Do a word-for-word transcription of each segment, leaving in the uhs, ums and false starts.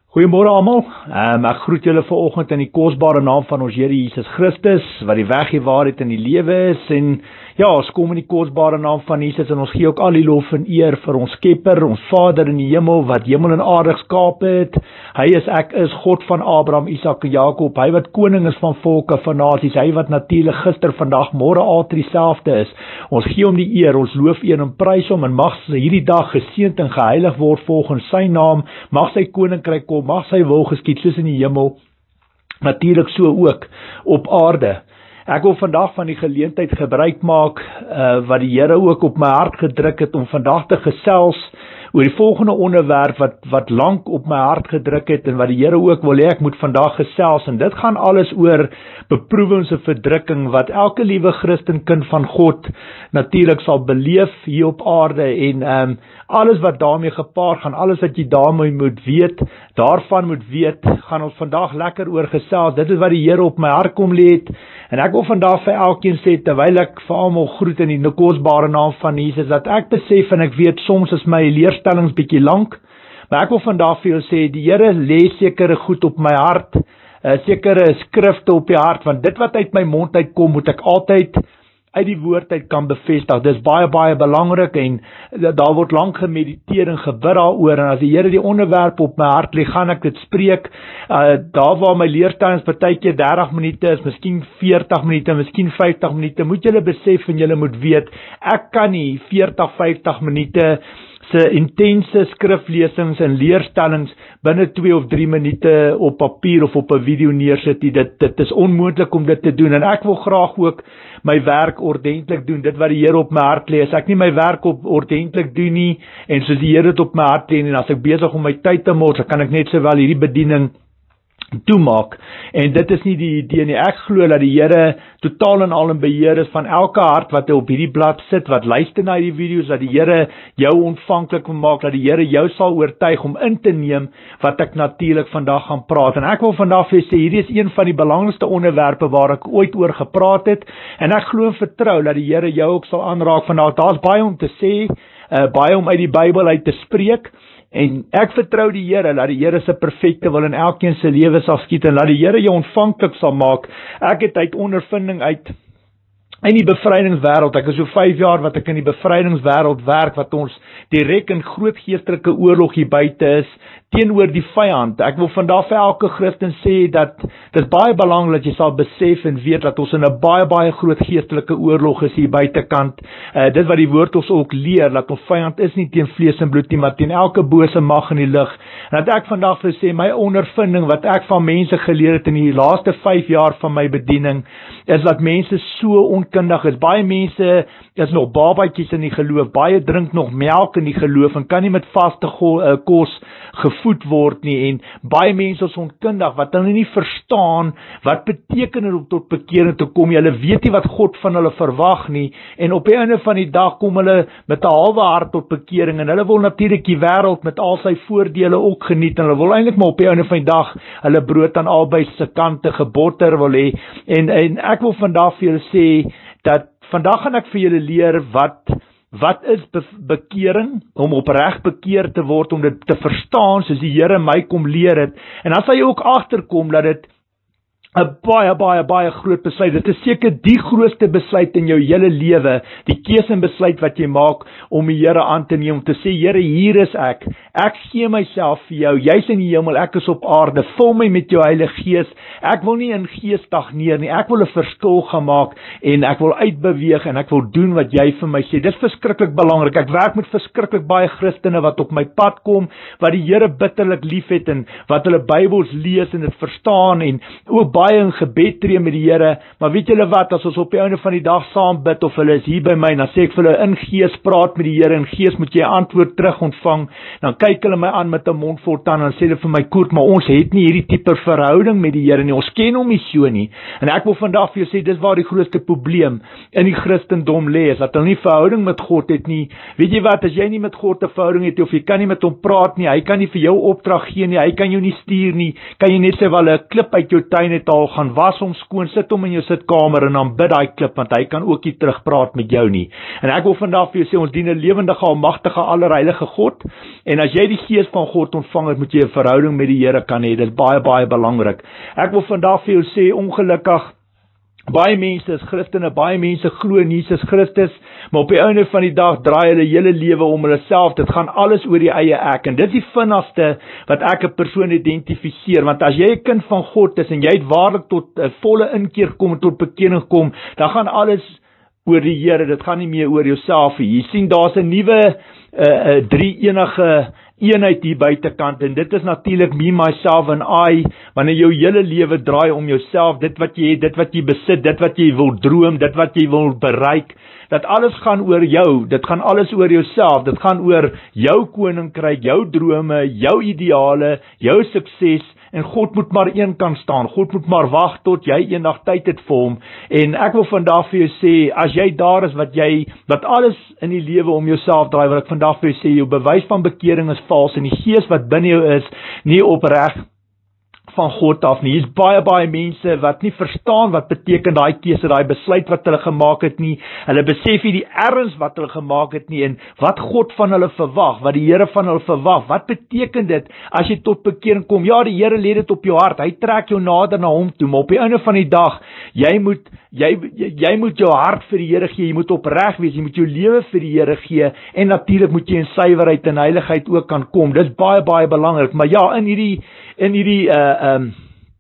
Goeiemôre almal. Um, ek groet julle vanoggend in die kosbare naam van ons Here Jesus Christus, wat die weg, die waarheid en die lewe is. En ja, ons kom in die kosbare naam van Jesus en ons gee ook al die lof en eer vir ons Skepper, ons Vader in die hemel, wat hemel en aarde geskaap het. Hy is, ek is God van Abraham, Isak en Jakob. Hy wat koning is van volke, van nasies. Hy wat natuurlik gister, vandag, môre altyd dieselfde is. Ons gee hom die eer, ons loof eer en prys hom en mag hierdie dag geseënd en geheilig word volgens sy naam. Mag sy koninkryk kom, mag sy wil geskied soos in die hemel, natuurlik so ook op aarde. Ek wil vandag van die geleentheid gebruik maak, uh, wat die Here ook op my hart gedruk het, om vandag te gesels oor die volgende onderwerp wat, wat lank op my hart gedruk het, en wat die Here ook wil hê ek moet vandag gesels, en dit gaan alles oor beproewings en verdrukking, wat elke liewe Christenkind van God natuurlik sal beleef hier op aarde, en um, alles wat daarmee gepaard gaan, alles wat jy daarmee moet weet, daarvan moet weet, gaan ons vandag lekker oor gesels. Dit is wat die Here op my hart kom lê het, en ek wil vandag vir elkeen sê, terwyl ek vir almal groet in die kosbare naam van Jesus, dat ek besef en ek weet, soms is my leerstellings bietjie lank, maar ek wil vandag vir julle sê, die Here lê sekere goed op my hart, uh, sekere skrifte op die hart, want dit wat uit my mond uitkom, moet ek altyd uit die woord uit kan bevestig. Dis baie, baie belangrik, en daar word lank gemediteer en gebid daaroor, en as die Here die onderwerp op my hart lê, gaan ek dit spreek. Uh, daar waar my leerstellings partykeer dertig minute is, miskien veertig minute, miskien vyftig minute, moet julle besef en julle moet weet, ek kan nie veertig, vyftig minute se intense skriflesings en leerstellings binne twee of drie minute op papier of op 'n video neersit. Dit, dit is onmoontlik om dit te doen, en ek wil graag ook my werk ordentlik doen, dit wat die Here op my hart lê. As ek nie my werk op ordentlik doen nie, en soos die Here dit op my hart lê, en as ek besig om my tyd te mors, dan kan ek net sowel hierdie bediening toemaak, en dit is nie die idee nie. Ek glo dat die Here totaal en al in beheer is van elke hart wat op hierdie blad sit, wat luister na die video's, dat die Here jou ontvanklik wil maak, dat die Here jou sal oortuig om in te neem wat ek natuurlik vandag gaan praat. En ek wil vandag vir sê, hierdie is een van die belangrikste onderwerpe waar ek ooit oor gepraat het, en ek glo en vertrou dat die Here jou ook sal aanraak vandag. Daar's baie om te sê, uh, baie om uit die Bybel uit te spreek, en ek vertrou die Here, dat die Here se perfekte wil in elkeen se lewe sal skiet, en dat die Here jou ontvanklik sal maak. Ek het uit ondervinding uit in die bevrydingswêreld, ek is so vyf jaar wat ek in die bevrydingswêreld werk, wat ons direk in groot geestelike oorlog hier buite is, teenoor die vyand. Ek wil vandag vir elke Christen sê, dat dit is baie belangrik dat jy sal besef en weet, dat ons in 'n baie, baie groot geestelike oorlog is hier buitekant. Uh, dit wat die woord ons ook leer, dat ons vyand is nie teen vlees en bloed nie, maar teen elke bose mag in die lig. En dat ek vandag wil sê, my ondervinding, wat ek van mense geleer het in die laaste vyf jaar van my bediening, is dat mense so onkundig is. Baie mense is nog babatjies in die geloof, baie drink nog melk in die geloof, en kan nie met vaste go, uh, kos gevoed word nie, en baie mense is onkundig, wat hulle nie verstaan, wat beteken het om tot bekering te kom. Hulle weet nie wat God van hulle verwag nie, en op die einde van die dag kom hulle met 'n halwe hart tot bekering, en hulle wil natuurlik die wêreld met al sy voordele ook geniet, en hulle wil eintlik maar op die einde van die dag hulle brood aan albei se kante gebotter wil hê, en, en ek wil vandag vir julle sê, dat vandag gaan ek vir julle leer wat Wat is be bekering, om opreg bekeer te word, om dit te verstaan, soos die Here my kom leer het, en dan sal jy ook agterkom, dat dit 'n baie, baie, baie groot besluit. Dit is seker die grootste besluit in jou hele lewe, die keuse en besluit wat jy maak, om die Here aan te neem, om te sê, Here, hier is ek, ek gee myself vir jou, jy's in die hemel, ek is op aarde, vul my met jou Heilige Gees, ek wil nie in gees stagneer nie, ek wil 'n verskil gaan maak, en ek wil uitbeweeg, en ek wil doen wat jy vir my sê. Dit is verskriklik belangrik. Ek werk met verskriklik baie Christene wat op my pad kom, wat die Here bitterlik lief het, en wat hulle Bybels lees en dit verstaan, en ook baie in gebed tree met die Here, maar weet julle wat, as ons op die einde van die dag saam bid, of hulle is hier by my, dan sê ek vir hulle, in gees praat met die Here, in gees moet jy antwoord terug ontvang, dan kyk hulle my aan met 'n mond vol tande, en sê hulle vir my, Koert, maar ons het nie hierdie tipe verhouding met die Here nie, ons ken hom nie so nie, en ek wil vandag vir jou sê, dis waar die grootste probleem in die Christendom lê, is dat hulle nie verhouding met God het nie. Weet jy wat, as jy nie met God 'n verhouding het, of jy kan nie met hom praat nie, hy kan nie vir jou opdrag gee nie, hy kan jou nie stuur nie, kan jy net sê, wel 'n klip uit jou tuin het taal, gaan was hom skoon, sit hom in jou sitkamer en dan bid daai klip, want hy kan ook nie terugpraat met jou nie. En ek wil vandag vir jou sê, ons dien 'n lewendige, almagtige, allerheilige God, en as jy die gees van God ontvang het, moet jy 'n verhouding met die Here kan hê. Dit is baie, baie belangrik. Ek wil vandag vir jou sê, ongelukkig, baie mense is Christene, baie mense glo in Jesus Christus, maar op die einde van die dag draai hulle hele lewe om hulle self. Dit gaan alles oor die eie ek, en dit is die vinnigste wat ek 'n persoon identifiseer, want as jy 'n kind van God is, en jy het waarlik tot 'n uh, volle inkeer kom, tot bekering kom, dan gaan alles oor die Here, dit gaan nie meer oor jouself nie. Jy sien, daar's 'n nuwe uh, uh, drie-enige eenheid hier buitekant, en dit is natuurlik me, myself en I, wanneer jou hele lewe draai om jouself, dit wat jy het, dit wat jy besit, dit wat jy wil droom, dit wat jy wil bereik, dat alles gaan oor jou, dit gaan alles oor jouself, dit gaan oor jou koninkryk, jou drome, jou ideale, jou sukses, en God moet maar een kan staan, God moet maar wag tot jy eendag tyd het vir hom, en ek wil vandag vir jou sê, as jy daar is, wat jy, wat alles in die lewe om jouself draai, wat ek vandag vir jou sê, jou bewys van bekering is vals, en die gees wat binne jou is, nie opreg van God af nie. Hier is baie, baie mense wat nie verstaan wat beteken daai keuse, daai besluit wat hulle gemaak het nie, hulle besef nie die erns wat hulle gemaak het nie, en wat God van hulle verwag, wat die Here van hulle verwag, wat beteken dit, as jy tot bekering kom, ja, die Here lê dit op jou hart, hy trek jou nader na hom toe, maar op die einde van die dag, jy moet, jy, jy, jy moet jou hart vir die Here gee, jy moet opreg wees, jy moet jou lewe vir die Here gee, en natuurlik moet jy in suiwerheid en heiligheid ook kan kom, dit is baie, baie belangrik, maar ja, in hierdie, in hierdie, uh, um,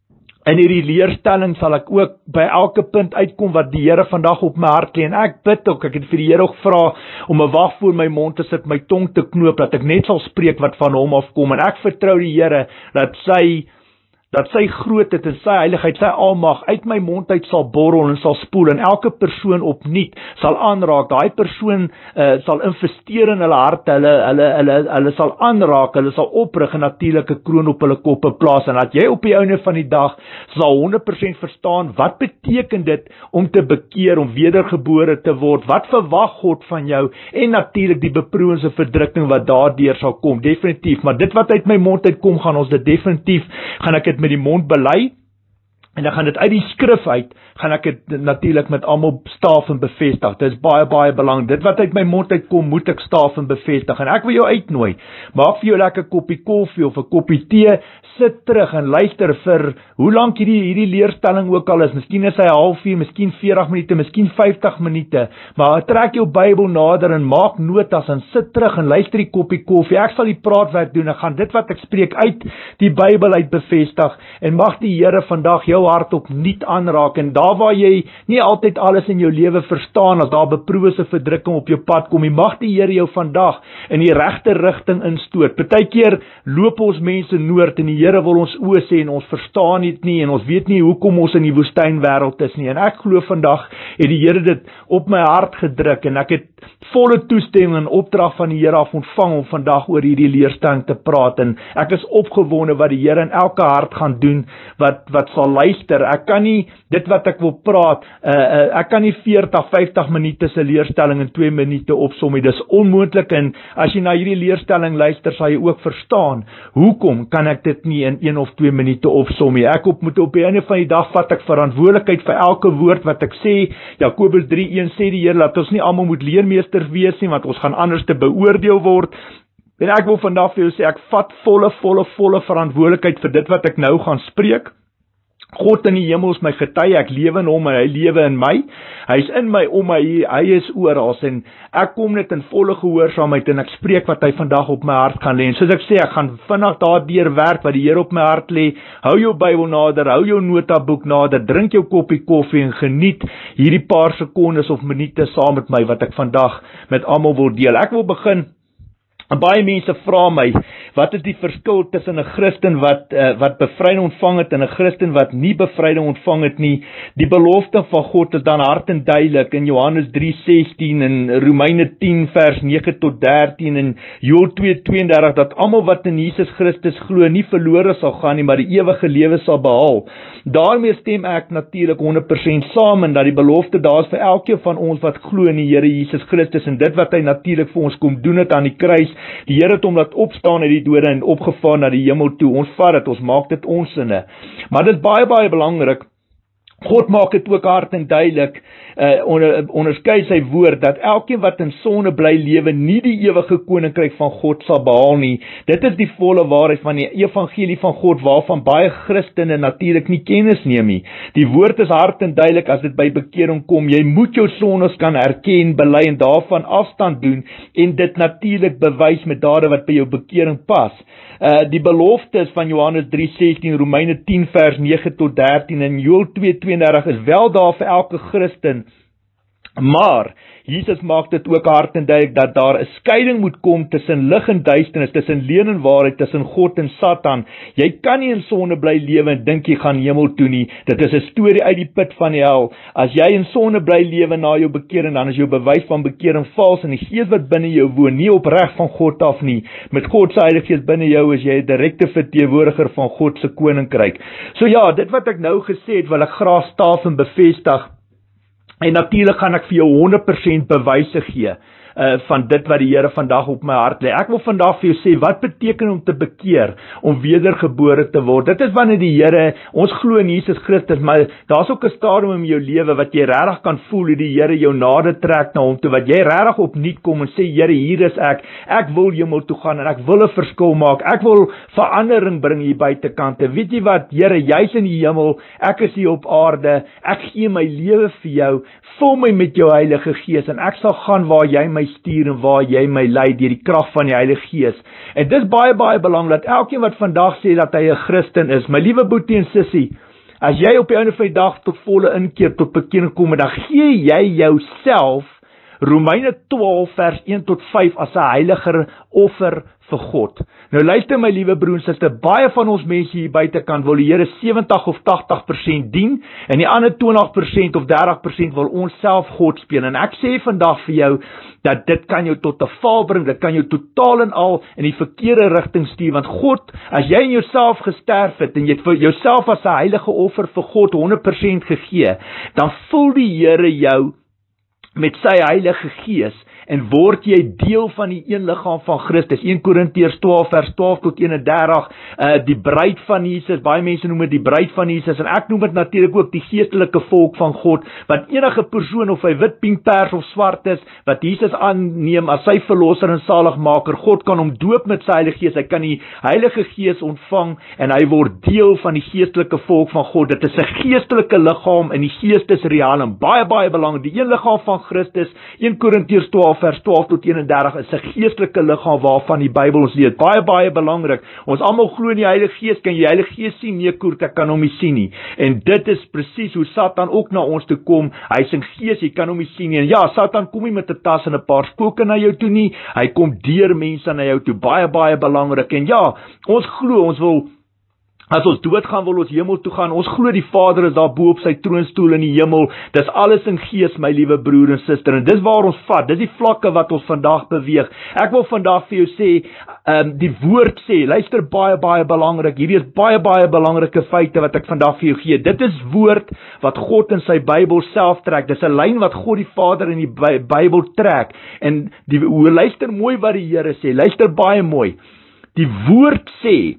in hierdie leerstelling sal ek ook by elke punt uitkom wat die Here vandag op my hart lê, en ek bid ook, ek het vir die Here ook gevra om 'n wag voor my mond te sit, my tong te knoop, dat ek net sal spreek wat van hom afkom, en ek vertrou die Here, dat sy dat sy grootheid en sy heiligheid, sy almag uit my mond uit sal borrel en sal spoel, en elke persoon opnuut sal aanraak, daai persoon uh, sal investeer in hulle harte, hulle, hulle, hulle, hulle sal aanraak, hulle sal oprig en natuurlik 'n kroon op hulle koppe plaas, en dat jy op die einde van die dag sal honderd persent verstaan, wat beteken dit om te bekeer, om wedergebore te word, wat verwag God van jou, en natuurlik die beproewings en verdrukking wat daardeur sal kom, definitief, maar dit wat uit my mond uitkom, gaan ons dit definitief, gaan ek dit met die mond bely, en dan gaan dit uit die skrif uit, gaan ek dit natuurlik met almal staaf en bevestig. Dit is baie, baie belangrik. Dit wat uit my mond uitkom, moet ek staaf en bevestig, en ek wil jou uitnooi, maak vir jou lekker koppie koffie, of 'n koppie tee, sit terug en luister vir, hoe lank hierdie, hierdie leerstelling ook al is, miskien is hy halfuur, miskien veertig minute, miskien vyftig minute, maar trek jou Bybel nader, en maak notas, en sit terug, en luister die koppie koffie, ek sal die praatwerk doen, en gaan dit wat ek spreek uit die Bybel uit bevestig, en mag die Here vandag jou hart opnuut aanraak, en daar waar jy nie altyd alles in jou lewe verstaan, as daar beproewings en verdrukking op jou pad kom, mag die Here jou vandag in die regte rigting instoot. Partykeer loop ons mense noord, en die Here wil ons oë sê, en ons verstaan dit nie, en ons weet nie hoekom ons in die woestynwêreld is nie, en ek glo vandag het die Here dit op my hart gedruk, en ek het volle toestemming en opdrag van die Here af ontvang om vandag oor hierdie leerstelling te praat, en ek is opgewonde wat die Here in elke hart gaan doen, wat, wat sal luister. Ek kan nie, dit wat ek wil praat, uh, uh, ek kan nie veertig, vyftig minute se leerstelling in twee minute opsom nie, dis onmoontlik, en as jy na hierdie leerstelling luister, sal jy ook verstaan, hoekom kan ek dit nie in een of twee minute opsom nie. Ek op, moet op die einde van die dag vat ek verantwoordelikheid vir elke woord wat ek sê. Jakobus drie een sê die Here, dat ons nie almal moet leermeesters wees nie, want ons gaan anders te beoordeel word, en ek wil vandag vir jou sê, ek vat volle, volle, volle verantwoordelikheid vir dit wat ek nou gaan spreek. God in die hemel is my getuie, ek lewe in hom en hy lewe in my, hy is in my, om my, hy is oral, en ek kom net in volle gehoorsaamheid, en ek spreek wat hy vandag op my hart gaan lê, en soos ek sê, ek gaan vinnig daardeur werk, wat die Here op my hart lê, hou jou Bybel nader, hou jou notaboek nader, drink jou koppie koffie, en geniet hierdie paar sekondes of minute saam met my, wat ek vandag met almal wil deel. Ek wil begin, en baie mense vra my, wat is die verskil tussen 'n Christen wat, uh, wat bevryding ontvang het, en 'n Christen wat nie bevryding ontvang het nie? Die belofte van God is dan hard en duidelik, in Johannes drie sestien, en Romeine tien vers nege tot dertien, en Joël twee twee en dertig, dat almal wat in Jesus Christus glo, nie verlore sal gaan nie, maar die ewige lewe sal behaal. Daarmee stem ek natuurlik honderd persent saam, en dat die belofte daar is vir elkeen van ons wat glo in die Here Jesus Christus, en dit wat hy natuurlik vir ons kom doen het aan die kruis, Die Here het hom laat opstaan uit die dode en opgevaar na die hemel toe. Ons vat dit, ons maak dit ons sinne. Maar dit is baie baie belangrik. God maak dit ook hard en duidelik, uh, onder, onderskei sy woord, dat elkeen wat in sonde bly lewe, nie die ewige koninkryk van God sal behaal nie. Dit is die volle waarheid van die evangelie van God, waarvan baie Christene natuurlik nie kennis neem nie. Die woord is hard en duidelik as dit by bekering kom. Jy moet jou sondes kan erken, bely en daarvan afstand doen, en dit natuurlik bewys met dade wat by jou bekering pas. Uh, die beloftes van Johannes drie sestien, Romeine tien vers nege tot dertien en Joël twee tweeëndertig is wel daar vir elke Christen, maar Jesus maak dit ook hard en duidelik dat daar 'n skeiding moet kom tussen lig en duisternis, tussen leuen en waarheid, tussen God en Satan. Jy kan nie in sonde bly lewe en dink jy gaan hemel toe nie. Dit is 'n storie uit die put van die hel. As jy in sonde bly lewe na jou bekering, dan is jou bewys van bekering vals en die gees wat binne jou woon nie opreg van God af nie. Met God se Heilige Gees binne jou is jy 'n direkte verteenwoordiger van God se koninkryk. So ja, dit wat ek nou gesê het, wil ek graag staaf en bevestig. En natuurlik gaan ek vir jou honderd persent bewyse gee uh, van dit wat die Here vandag op my hart lê. Ek wil vandag vir jou sê, wat beteken om te bekeer, om wedergebore te word? Dit is wanneer die Here, ons glo in Jesus Christus, maar daar's ook 'n stadium in jou lewe wat jy regtig kan voel hoe die Here jou nader trek na hom toe, wat jy regtig opnuut kom en sê, Here, hier is ek, ek wil hemel toe gaan en ek wil 'n verskil maak, ek wil verandering bring hier buitekant. Weet jy wat, Here, jy's in die hemel, ek is hier op aarde, ek gee my lewe vir jou, vul my met jou Heilige Gees en ek sal gaan waar jy my stuur en waar jy my lei deur die krag van die Heilige Gees. En dit is baie baie belangrik dat elkeen wat vandag sê dat hy 'n Christen is, my liewe boetie en sussie, as jy op die einde van die dag tot volle inkeer, tot bekering kom, dan gee jy jouself Romeine twaalf vers een tot vyf as 'n heiliger offer vir God. Nou luister my liewe broer en suster, baie van ons mense hier buitekant wil die Here sewentig of tagtig persent dien en die ander twintig persent of dertig persent wil ons self God speel. En ek sê vandag vir jou dat dit kan jou tot 'n val bring, dit kan jou totaal en al in die verkeerde rigting stuur, want God, as jy in jouself gesterf het en jy het vir jouself as 'n heilige offer vir God honderd persent gegee, dan vul die Here jou met sy Heilige Gees en word jy deel van die een liggaam van Christus. Eerste Korintiërs twaalf vers twaalf tot eenendertig, uh, die bruid van Jesus, baie mense noem dit die bruid van Jesus, en ek noem dit natuurlik ook die geestelike volk van God, wat enige persoon of hy wit, pink, pers of swart is, wat Jesus aanneem as sy verlosser en saligmaker, God kan hom doop met sy Heilige Gees, hy kan die Heilige Gees ontvang, en hy word deel van die geestelike volk van God. Dit is 'n geestelike liggaam, en die gees is real, en baie, baie belangrik, die een liggaam van Christus, Eerste Korintiërs twaalf vers twaalf tot eenendertig is 'n geestelike liggaam waarvan die Bybel ons leer. Baie baie belangrik. Ons almal glo in die Heilige Gees. Kan jy die Heilige Gees sien? Nee, koert, ek kan hom nie sien nie. En dit is presies hoe Satan ook na ons toe kom. Hy is 'n gees, jy kan hom nie sien nie. En ja, Satan kom nie met 'n tas en 'n paar spooke na jou toe nie. Hy kom deur mense na jou toe. Baie baie belangrik. En ja, ons glo, ons wil As ons doodgaan, wil ons hemel toe gaan. Ons glo die Vader is daar bo op sy troonstoel in die hemel. Dis alles in gees, my liewe broer en suster. En dis waar ons vat. Dis die vlakke wat ons vandag beweeg. Ek wil vandag vir jou sê, um, die woord sê, luister baie, baie belangrik. Hierdie is baie, baie belangrike feite wat ek vandag vir jou gee. Dit is woord wat God in sy Bybel self trek. Dis 'n lyn wat God die Vader in die Bybel trek. En die, luister mooi wat die Here sê. Luister baie mooi. Die woord sê,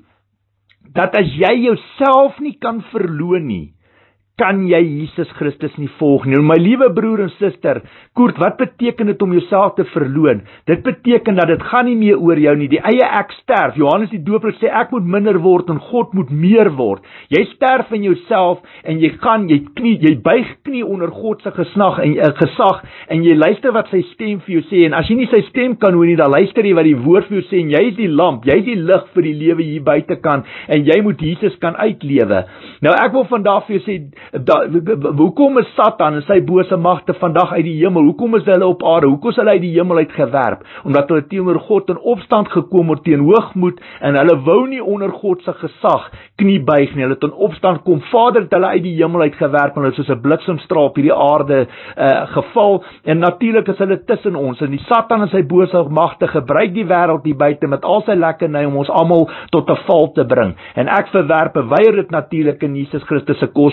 dat as jy jouself nie kan verloon nie, kan jy Jesus Christus nie volg nie. Nou my liewe broer en suster, Koert, wat beteken dit om jouself te verloon? Dit beteken dat dit gaan nie meer oor jou nie. Die eie ek sterf. Johannes die Doper sê ek moet minder word en God moet meer word. Jy sterf in jouself en jy gaan, jy knie, jy buig knie onder God se gesag en uh, gesag en jy luister wat sy stem vir jou sê. En as jy nie sy stem kan hoor nie, dan luister jy wat die woord vir jou sê en jy is die lamp, jy is die lig vir die lewe hier buitekant en jy moet Jesus kan uitlewe. Nou ek wil vandag vir jou sê, Da, hoekom is Satan en sy bose magte vandag uit die hemel? Hoekom is hulle op aarde? Hoekom is hulle uit die hemel uitgewerp? Omdat hulle teenoor God in opstand gekom het teen hoogmoed en hulle wou nie onder God se gesag knie buig nie. Hulle het in opstand kom. Vader het hulle uit die hemel uitgewerp en hulle soos 'n bliksemstraal op hierdie aarde uh, geval. En natuurlik is hulle tussen ons. En die Satan en sy bose magte gebruik die wêreld hier buite met al sy lekkerny om ons almal tot 'n val te bring. En ek verwerp, weier dit natuurlik in Jesus Christus se kosbare naam.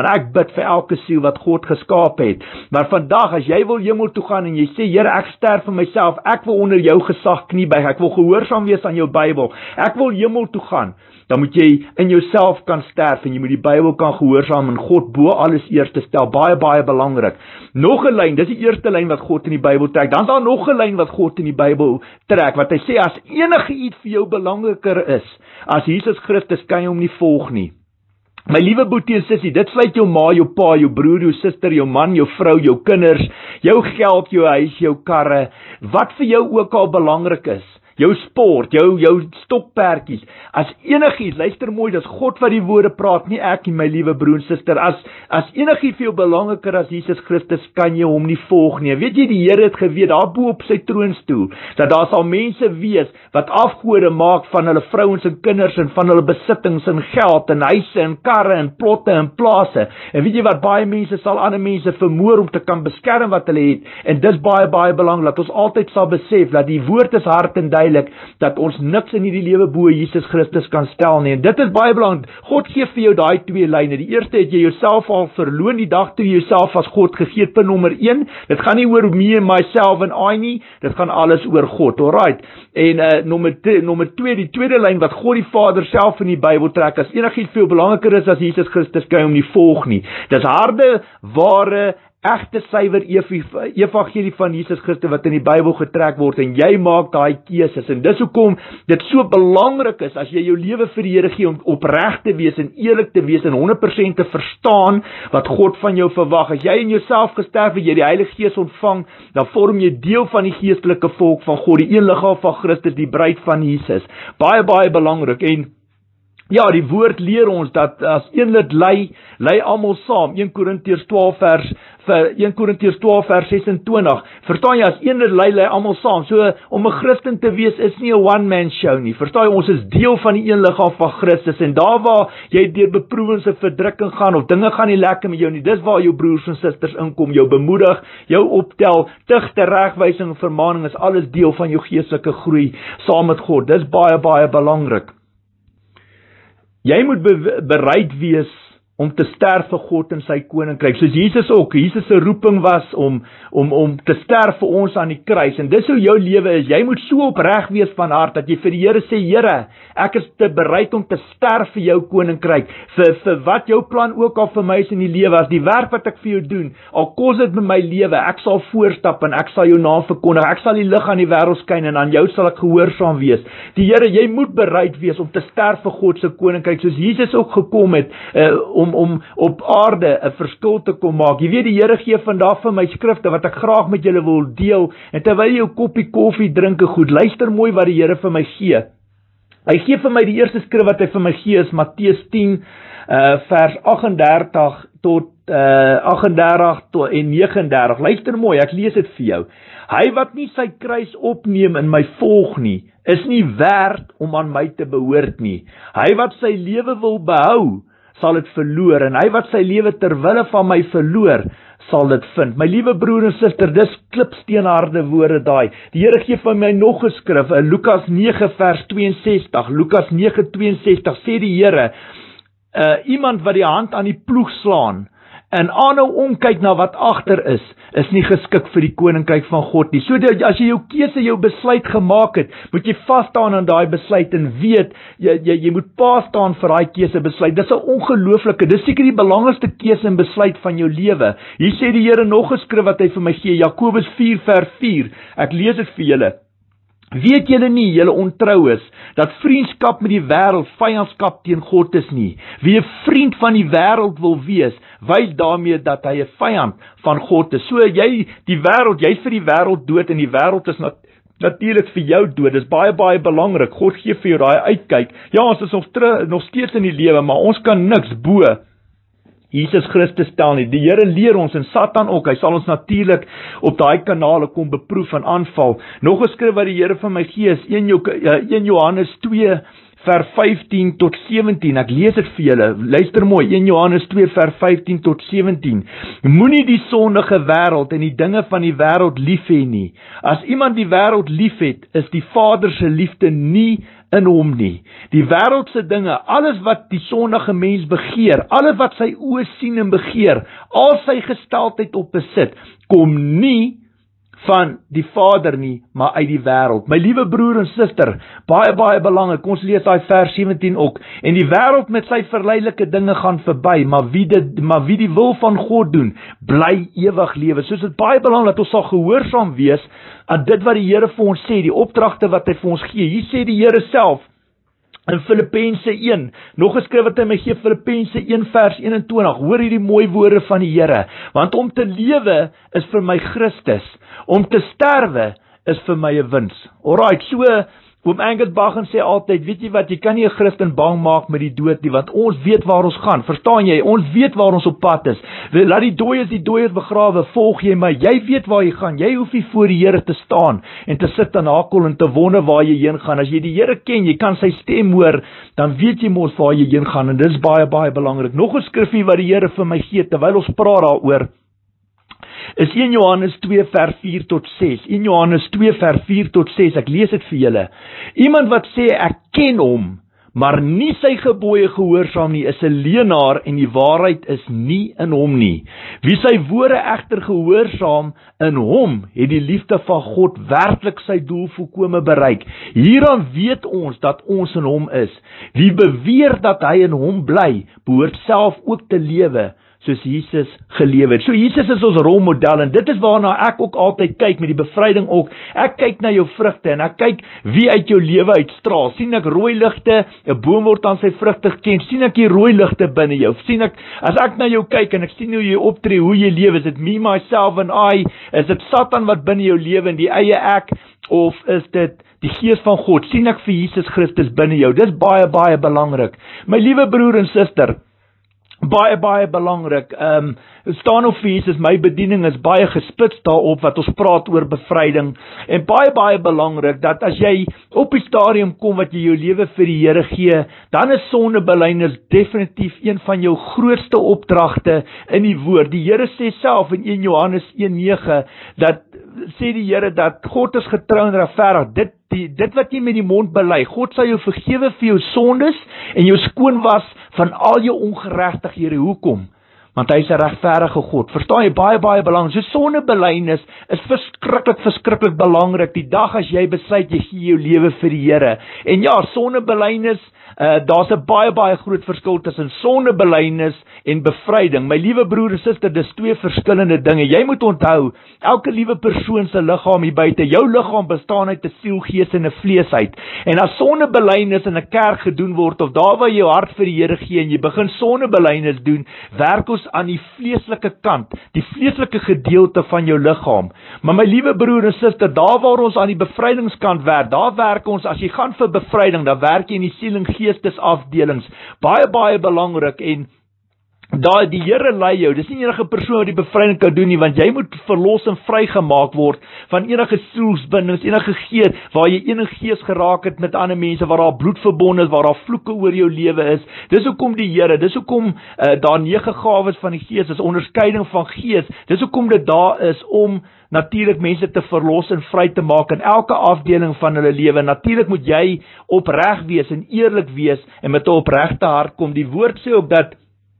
ek bid vir elke siel wat God geskaap het. Maar vandag, as jy wil hemel toe gaan en jy sê, Here, ek sterf vir myself, ek wil onder jou gesag kniebuig, ek wil gehoorsaam wees aan jou Bybel, ek wil hemel toe gaan, dan moet jy in jouself kan sterf en jy moet die Bybel kan gehoorsaam en God bo alles eers te stel. Baie, baie belangrik. Nog 'n lyn, dis die eerste lyn wat God in die Bybel trek. Dan is daar nog 'n lyn wat God in die Bybel trek, wat hy sê, as enige iets vir jou belangriker is as Jesus Christus, kan jy hom nie volg nie. My liewe boetie en sussie, dit sluit jou ma, jou pa, jou broer, jou suster, jou man, jou vrou, jou kinders, jou geld, jou huis, jou karre, wat vir jou ook al belangrik is. Jou sport, jou jou stokpertjies, as enigiets, luister mooi, dis God wat die woorde praat, nie ek nie, my liewe broer en suster, as, as enigiets vir jou belangriker as Jesus Christus, kan jy hom nie volg nie. Weet jy, die Here het geweet, daar bo op sy troonstoel, dat daar sal mense wees, wat afgode maak van hulle vrouens en kinders, en van hulle besittings, en geld, en huise, en karre, en plotte, en plase, en weet jy wat, baie mense sal ander mense vermoor, om te kan beskerm wat hulle het, en dis baie, baie belangrik, dat ons altyd sal besef, dat die woord is hard en duidelik, dat ons niks in hierdie lewe bo Jesus Christus kan stel nie, en dit is baie belangrik. God gee vir jou daai twee lyne. Die eerste het jy jouself al verloon, die dag toe jy jouself as God gegee het, punt nommer een, dit gaan nie oor me en myself en I nie, dit gaan alles oor God, alright, en uh, nommer, nommer twee, die tweede lyn wat God die Vader self in die Bybel trek, as enigiets veel belangriker is as Jesus Christus, kan jy hom nie volg nie. Dis harde, ware, egte suiwer evangelie van Jesus Christus wat in die Bybel getrek word, en jy maak daai keuses, en dis hoekom dit so belangrik is, as jy jou lewe vir die Here gee, om opreg te wees en eerlik te wees, en honderd persent te verstaan wat God van jou verwag. As jy in jouself gesterf het, jy die Heilige Gees ontvang, dan vorm jy deel van die geestelike volk van God, die een liggaam van Christus, die bruid van Jesus. Baie, baie belangrik, en ja, die woord leer ons dat as een lid ly, ly almal saam. Eerste Korintiërs twaalf vers vir Eerste Korintiërs twaalf vers ses en twintig. Verstaan jy, as een lid ly, ly almal saam. So om 'n Christen te wees is nie 'n one man show nie. Verstaan jy, ons is deel van die een liggaam van Christus, en daar waar jy deur beproewings en verdrukking gaan, of dinge gaan nie lekker met jou nie, dis waar jou broers en susters inkom, jou bemoedig, jou optel, tig, teregwysing en vermaaning is alles deel van jou geestelike groei saam met God. Dis baie, baie belangrik. Jy moet be bereid wees om te sterf vir God en sy koninkryk, soos Jesus ook. Jesus se roeping was om, om, om te sterf vir ons aan die kruis, en dis hoe jou lewe is. Jy moet so opreg wees van hart, dat jy vir die Here sê, Here, ek is te bereid om te sterf vir jou koninkryk, vir, vir wat jou plan ook al vir my is in die lewe, as die werk wat ek vir jou doen, al kos dit met my lewe, ek sal voorstap, en ek sal jou naam verkondig, ek sal die lig aan die wêreld skyn, en aan jou sal ek gehoorsaam wees. Die Here, jy moet bereid wees om te sterf vir God se koninkryk, soos Jesus ook gekom het, uh, om om op aarde 'n verskil te kom maak. Jy weet, die Here gee vandag vir my skrifte wat ek graag met julle wil deel, en terwyl jy jou koppie koffie drink, goed, luister mooi wat die Here vir my gee. Hy gee vir my, die eerste skrif wat hy vir my gee is Matteus tien uh, vers agt en dertig tot uh, agt en dertig tot en nege en dertig. Luister mooi, ek lees dit vir jou. Hy wat nie sy kruis opneem en my volg nie, is nie werd om aan my te behoort nie. Hy wat sy lewe wil behou, sal dit verloor, en hy wat sy lewe ter wille van my verloor, sal dit vind. My liewe broer en suster, dis klipsteenharde woorde daai. Die Here gee vir my nog 'n skrif, in Lukas nege vers twee en sestig. Lukas nege twee en sestig sê die Here, uh, iemand wat die hand aan die ploeg slaan, en aanhou omkyk na wat agter is, is nie geskik vir die koninkryk van God nie. So dat as jy jou keuse, jou besluit gemaak het, moet jy vasstaan aan daai besluit, en weet, jy, jy, jy moet pa staan vir daai keuse besluit. Dis 'n ongelooflike, dis seker die belangrikste keuse en besluit van jou lewe. Hier sê die Here nog 'n skrif wat hy vir my gee, Jakobus vier vers vier. Ek lees dit vir julle. Weet julle nie, julle ontrou is, dat vriendskap met die wêreld vyandskap teen God is nie? Wie 'n vriend van die wêreld wil wees, wys daarmee dat hy 'n vyand van God is. So jy, die wêreld, jy's vir die wêreld dood, en die wêreld is nat natuurlik vir jou dood. Dis baie, baie belangrik. God gee vir jou daai uitkyk. Ja, ons is nog, nog steeds in die lewe, maar ons kan niks bo Jesus Christus stel nie. Die Here leer ons, en Satan ook, hy sal ons natuurlik op daai kanale kom beproef en aanval. Nog 'n skrif wat die Here vir my gee is een Johannes twee vers vyftien tot sewentien. Ek lees dit vir julle. Luister mooi, een Johannes twee vers vyftien tot sewentien. Moenie die sondige wêreld en die dinge van die wêreld lief hê nie. As iemand die wêreld liefhet, is die Vader se liefde nie in hom nie. Die wêreldse dinge, alles wat die sondige mens begeer, alles wat sy oë sien en begeer, al sy gesteldheid op besit, kom nie van die Vader nie, maar uit die wêreld. My liewe broer en suster, baie baie belangrik, ons lees daai vers sewentien ook, en die wêreld met sy verleidelike dinge gaan verby, maar wie dit, maar wie die wil van God doen, bly ewig lewe. So is dit baie belangrik dat ons sal gehoorsaam wees aan dit wat die Here vir ons sê, die opdragte wat hy vir ons gee. Hier sê die Here self in Filippense een, nog geskryf wat hy my gee, Filippense een vers eenentwintig, hoor hierdie mooi woorde van die Here, want om te lewe is vir my Christus, om te sterwe is vir my 'n wins. Alright, so Oom Angus Bagan sê altyd, weet jy wat, jy kan nie 'n Christen bang maak met die dood nie, want ons weet waar ons gaan, verstaan jy, ons weet waar ons op pad is, laat die dooies die dooies begrawe, volg jy my, jy weet waar jy gaan, jy hoef nie voor die Here te staan, en te sit en hakel en te wonder waar jy heen gaan. As jy die Here ken, jy kan sy stem hoor, dan weet jy mos waar jy heen gaan, en dis baie baie belangrik. Nog 'n skrifgie wat die Here vir my gee, terwyl ons praat daaroor, is een Johannes twee vers vier tot ses. een Johannes twee vers vier tot ses. Ek lees dit vir julle. Iemand wat sê ek ken hom, maar nie sy gebooie gehoorsaam nie, is 'n leienaar en die waarheid is nie in hom nie. Wie sy woorde egter gehoorsaam in hom, het die liefde van God werklik sy doel volkome bereik. Hieraan weet ons dat ons in hom is. Wie beweer dat hy in hom bly, behoort self ook te lewe soos Jesus gelewe het. So Jesus is ons rolmodel, en dit is waarna ek ook altyd kyk met die bevryding ook. Ek kyk na jou vrugte, en ek kyk wie uit jou lewe uitstraal. Sien ek rooi ligte, 'n boom word aan sy vrugte geken, sien ek die rooi ligte binne jou, sien ek, as ek na jou kyk, en ek sien hoe jy optree, hoe jy lewe, is dit me, myself and I, is dit Satan wat binne jou lewe, en die eie ek, of is dit die Gees van God, sien ek vir Jesus Christus binne jou? Dis baie, baie belangrik. My liewe broer en suster, baie, baie belangrik, um, staan op vir Jesus, my bediening is baie gespits daarop, wat ons praat oor bevryding, en baie, baie belangrik, dat as jy op die stadium kom, wat jy jou lewe vir die Here gee, dan is sondebelydenis definitief een van jou grootste opdragte in die woord. Die Here sê self in een Johannes een nege, dat, sê die Here, dat God is getrou en regverdig, dit Die, dit wat jy met die mond bely, God sal jou vergewe vir jou sondes en jou skoon was van al jou ongeregtighede. Hoekom? Want hy is 'n regverdige God. Verstaan jy, baie baie belangrik. So sondebelydenis is verskriklik verskriklik belangrik. Die dag as jy besluit jy gee jou lewe vir die Here. En ja, sondebelydenis, uh, daar's 'n baie baie groot verskil tussen sondebelydenis en bevryding. My liewe broer en suster, dis twee verskillende dinge. Jy moet onthou, elke liewe persoon se liggaam hier buite, jou liggaam bestaan uit 'n siel, gees en 'n vlees uit. En as sondebelydenis in 'n kerk gedoen word, of daar waar jy jou hart vir die Here gee en jy begin sondebelydenis doen, werk ons aan die vleeslike kant, die vleeslike gedeelte van jou liggaam. Maar my liewe broer en suster, daar waar ons aan die bevrydingskant werk, daar werk ons, as jy gaan vir bevryding, dan werk jy in die siel en geestesafdelings. Baie baie belangrik, en daar die Here lei jou. Dis nie enige persoon wat die bevryding kan doen nie, want jy moet verlos en vrygemaak word van enige sielsbindings, enige gees, waar jy enige gees geraak het met ander mense, waar daar bloed verbonde is, waar daar vloeke oor jou lewe is. Dis hoekom die Here, dis hoekom uh, daar nege gawes van die Gees is, onderskeiding van gees. Dis hoekom dit daar is om natuurlik mense te verlos en vry te maak in elke afdeling van hulle lewe. Natuurlik moet jy opreg wees en eerlik wees en met 'n opregte hart kom. Die woord sê ook dat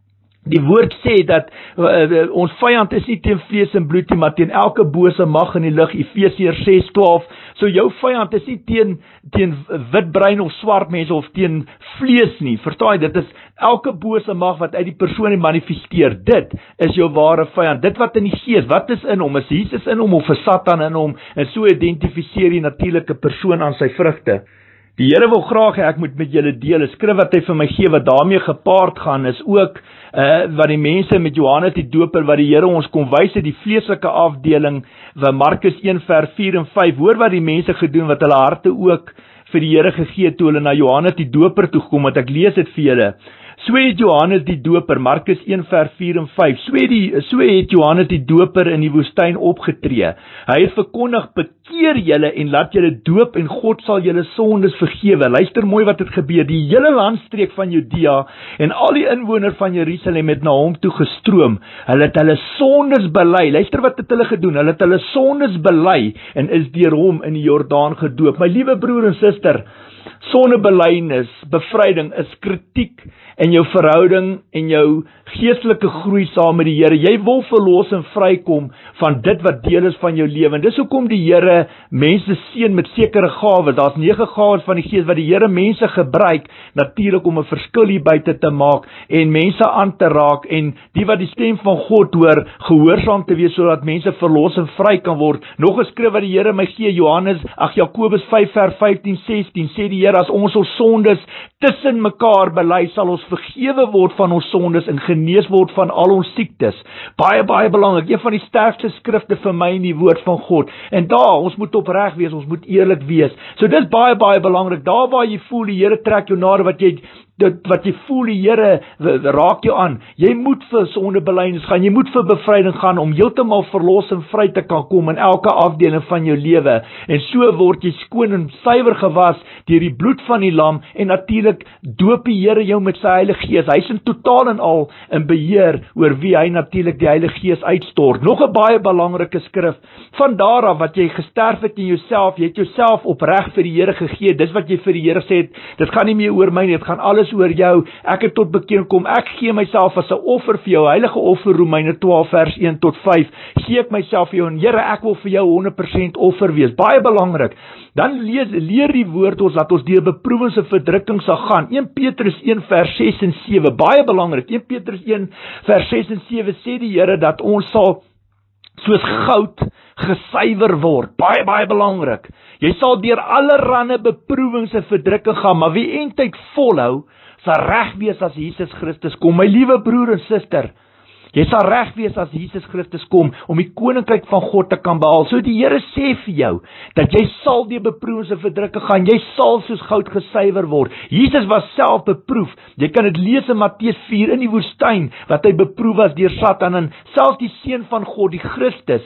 Die woord sê dat uh, ons vyand is nie teen vlees en bloed nie, maar teen elke bose mag in die lig, Efesiërs ses twaalf. So jou vyand is nie teen, teen witbrein of swart mense of teen vlees nie. Verstaan jy, dit is elke bose mag wat uit die persoon manifesteer. Dit is jou ware vyand. Dit wat in die gees, wat is in hom? Is Jesus in hom of is Satan in hom? En so identifiseer die natuurlike persoon aan sy vrugte. Die Here wil graag hê ek moet met julle deel. 'n Skrif wat hy vir my gee wat daarmee gepaard gaan is ook uh, wat die mense met Johannes die Doper, wat die Here ons kom wys het, die vleeslike afdeling, van Markus een vers vier en vyf. Hoor wat die mense gedoen, wat hulle harte ook vir die Here gegee het toe hulle na Johannes die Doper toe gekom het. Ek lees dit vir julle. So het Johannes die Doper, Markus een vers vier en vyf, so het, die, so het Johannes die Doper in die woestyn opgetree. Hy het verkondig, bekeer julle en laat julle doop en God sal julle sondes vergewe. Luister mooi wat het gebeur. Die hele landstreek van Judea en al die inwoners van Jerusalem het na hom toe gestroom. Hulle het hulle sondes bely. Luister wat het hulle gedoen. Hulle het hulle sondes bely en is deur hom in die Jordaan gedoop. My liewe broer en suster, Sondebelydenis, bevryding is kritiek in jou verhouding en jou geestelike groei saam met die Here. Jy wil verlos en vrykom van dit wat deel is van jou lewe. En dis hoekom die Here mense seën met sekere gawes. Daar's nege gawes van die Gees wat die Here mense gebruik natuurlik om 'n verskil hier buite te maak en mense aan te raak en die wat die stem van God hoor, gehoorsaam te wees sodat mense verlos en vry kan word. Nog 'n skrif wat die Here my gee, Johannes, ag Jakobus vyf vers vyftien sestien, sê die Here, as ons ons sondes tussen mekaar bely, sal ons vergewe word van ons sondes en genees word van al ons siektes. Baie, baie belangrik, een van die sterkste skrifte vir my in die woord van God. En daar, ons moet opreg wees, ons moet eerlik wees. So dis baie, baie belangrik, daar waar jy voel, die Here trek jou nader, wat jy dit wat jy voel die Here raak jou aan. Jy moet vir sondebelydenis gaan, jy moet vir bevryding gaan om heeltemal verlos en vry te kan kom in elke afdeling van jou lewe. En so word jy skoon en suiwer gewas deur die bloed van die lam en natuurlik doop die Here jou met sy Heilige Gees. Hy is in totaal en al in beheer oor wie hy natuurlik die Heilige Gees uitstort. Nog 'n baie belangrike skrif. Van daar af wat jy gesterf het in jouself, jy het jouself opreg vir die Here gegee. Dis wat jy vir die Here sê, dit gaan nie meer oor my nie, dit gaan alles oor jou. Ek het tot bekering kom. Ek gee myself as 'n offer vir jou. Heilige offer, Romeine twaalf vers een tot vyf. Gee ek myself vir jou en Here, ek wil vir jou honderd persent offer wees. Baie belangrik. Dan lees, leer die woord ons dat ons deur beproewings en verdrukking sal gaan. een Petrus een vers ses en sewe. Baie belangrik. een Petrus een vers ses en sewe sê die Here dat ons sal soos goud gesuiwer word. Baie, baie belangrik. Jy sal deur allerlei beproewings en verdrukking gaan, maar wie eintlik volhou, sal reg wees as Jesus Christus kom. My liewe broer en suster, jy sal reg wees as Jesus Christus kom om die koninkryk van God te kan behaal. So die Here sê vir jou dat jy sal deur beproewings en verdrukking gaan. Jy sal soos goud gesuiwer word. Jesus was self beproef. Jy kan dit lees in Matteus vier in die woestyn wat hy beproef was deur Satan, en selfs die seun van God, die Christus,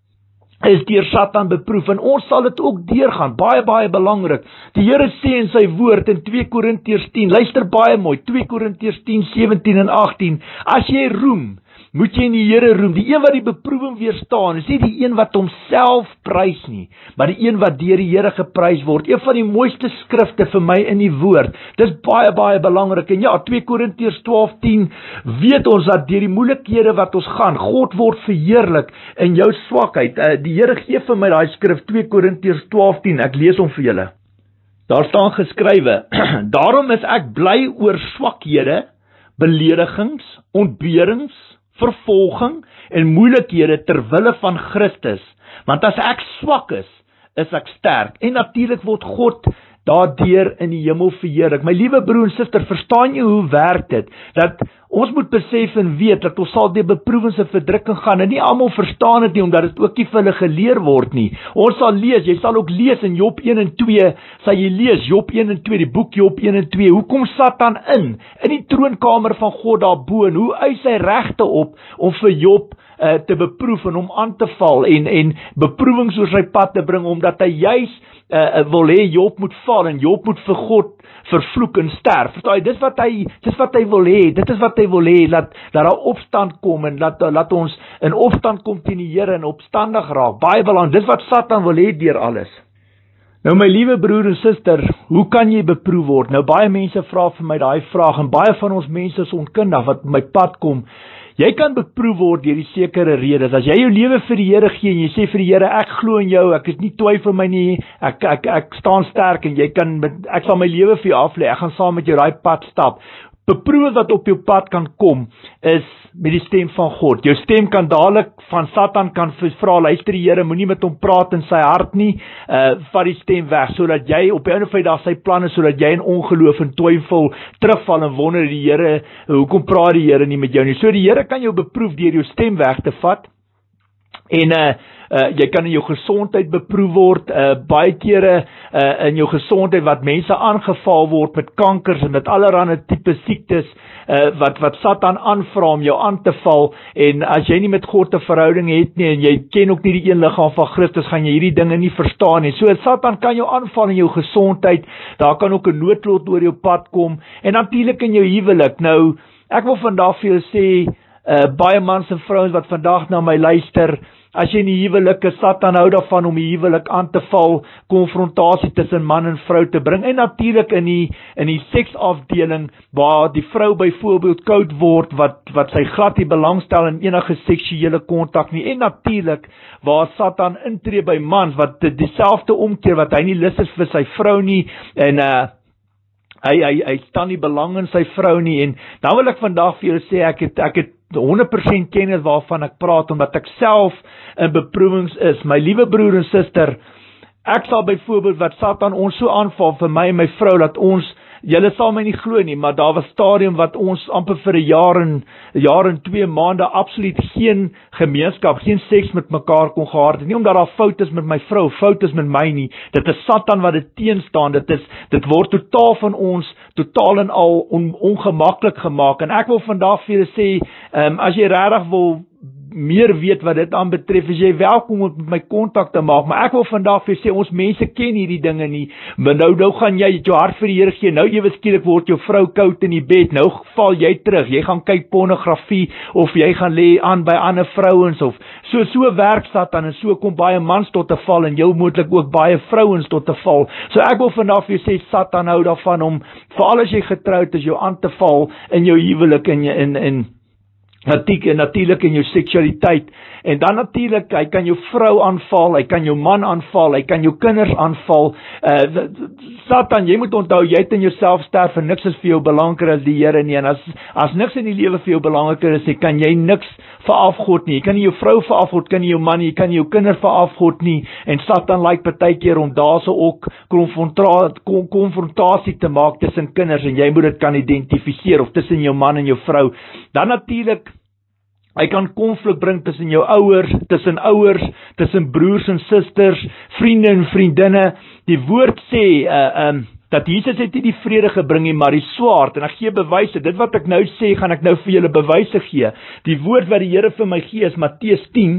is deur Satan beproef en ons sal dit ook deurgaan. Baie, baie belangrik. Die Here sê in sy woord in twee Korintiërs tien, luister baie mooi, twee Korintiërs tien, sewentien en agttien, as jy roem, moet jy in die Here roem. Die een wat die beproewing weerstaan, is nie die een wat homself prys nie, maar die een wat deur die Here geprys word. Een van die mooiste skrifte vir my in die woord. Dis baie, baie belangrik. En ja, twee Korintiërs twaalf tien, weet ons dat deur die moeilikhede wat ons gaan, God word verheerlik in jou swakheid. Uh, die Here gee vir my daai skrif, twee Korintiërs twaalf tien, ek lees hom vir julle. Daar staan geskrywe, daarom is ek bly oor swakhede, beledigings, ontberings, vervolging en moeilikhede ter wille van Christus, want as ek swak is, is ek sterk, en natuurlik word God daardeur in die hemel verheerlik. My liewe broer en suster, verstaan jy hoe werk dit? Dat ons moet besef en weet dat ons sal deur beproewings en verdrukking gaan, en nie almal verstaan dit nie, omdat dit ook nie vir hulle geleer word nie. Ons sal lees, jy sal ook lees in Job een en twee, sal jy lees, Job een en twee, die boek Job een en twee, hoe kom Satan in, in die troonkamer van God daarbo, en hoe eis hy regte op, om vir Job uh, te beproef, en om aan te val, en, en beproewings oor sy pad te bring, omdat hy juis uh, wil hê Job moet val, en Job moet vir God vervloek en sterf. Verstaan jy, dis wat hy, dis wat hy wil hê, dit is wat hy wil hê, dat, dat daar opstand kom, en dat, dat ons in opstand kom teen die Here, en opstandig raak, baie belangrik, dis wat Satan wil hê deur alles. Nou my liewe broer en suster, hoe kan jy beproef word? Nou baie mense vra vir my daai vraag, en baie van ons mense is onkundig wat my pad kom. Jy kan beproef word deur die sekere redes. As jy jou lewe vir die Here gee en jy sê vir die Here, ek glo in jou, ek is nie twyfel my nie, ek ek ek staan sterk en jy kan ek sal my lewe vir jou af lê. Ek gaan saam met jou daai pad stap. Beproef wat op jou pad kan kom is met die stem van God. Jou stem kan dadelik van Satan kan vra, luister die Here, moenie met hom praat in sy hart nie, uh, vat die stem weg, sodat jy op 'n of ander dag sy planne, sodat jy in ongeloof en twyfel terugval en wonder die Here, hoekom praat die Here nie met jou nie. So die Here kan jou beproef deur jou stem weg te vat. En uh, uh, jy kan in jou gesondheid beproef word, uh, baie kere uh, in jou gesondheid wat mense aangeval word met kankers en met allerlei tipe siektes, uh, wat, wat Satan aanvra om jou aan te val, en as jy nie met God 'n verhouding het nie, en jy ken ook nie die een liggaam van Christus, gaan jy hierdie dinge nie verstaan nie. So Satan kan jou aanval in jou gesondheid, daar kan ook 'n noodlot oor jou pad kom, en natuurlik in jou huwelik. Nou, ek wil vandag vir jou sê, uh, baie mans en vrouens wat vandag na my luister, as jy in die huwelik is, Satan hou daarvan om die huwelik aan te val, konfrontasie tussen man en vrou te bring, en natuurlik in die, in die seksafdeling, waar die vrou byvoorbeeld koud word, wat, wat sy glad nie belangstel in enige seksuele kontak nie, en natuurlik, waar Satan intree by mans, wat dieselfde omkeer, wat hy nie lus is vir sy vrou nie, en uh, hy, hy, hy staan nie belang in sy vrou nie, en dan wil ek vandag vir julle sê, ek het, ek het honderd persent kennis waarvan ek praat, omdat ek self in beproewings is. My liewe broer en suster, ek sal byvoorbeeld wat Satan ons so aanval vir my en my vrou, dat ons, julle sal my nie glo nie, maar daar was stadium wat ons amper vir 'n jaar en, jaar en twee maande absoluut geen gemeenskap, geen seks met mekaar kon gehad het, nie omdat daar fout is met my vrou, fout is met my nie, dit is Satan wat dit teenstaan, dit is, dit word totaal van ons, totaal en al on, ongemaklik gemaak, en ek wil vandag vir julle sê, um, as jy regtig wil meer weet wat dit aan betref, is jy welkom om met my kontak te maak, maar ek wil vandag vir sê, ons mense ken hierdie dinge nie, maar nou, nou gaan jy jou hart vir die Here gee, nou ewe skielik word jou vrou koud in die bed, nou val jy terug, jy gaan kyk pornografie, of jy gaan lê aan by ander vrouens, of so, so werk Satan, en so kom baie mans tot te val, en jou moontlik ook baie vrouens tot te val, so ek wil vandag vir sê, Satan hou daarvan om, veral as jy getroud is, jou aan te val in jou huwelik, in, in, in natuurlik in jou seksualiteit, en dan natuurlik, hy kan jou vrou aanval, hy kan jou man aanval, hy kan jou kinders aanval, uh, Satan, jy moet onthou, jy het in jouself sterf, en niks is vir jou belangriker as die Here nie, en as, as niks in die lewe vir jou belangriker is, kan jy niks vir afgod nie, jy kan nie jou vrou vir afgod, kan nie jou man nie, jy kan nie jou kinders vir afgod nie, en Satan like partykeer om daar so ook konfrontasie te maak tussen kinders, en jy moet dit kan identifiseer, of tussen jou man en jou vrou, dan natuurlik, hy kan konflik bring tussen jou ouers, tussen ouers, tussen broers en susters, vriende en vriendinne. Die woord sê, uh, um, dat Jesus het nie die vrede gebring nie, maar die swaard, en ek gee bewyse, dit wat ek nou sê, gaan ek nou vir julle bewyse gee. Die woord wat die Here vir my gee is Matteus tien,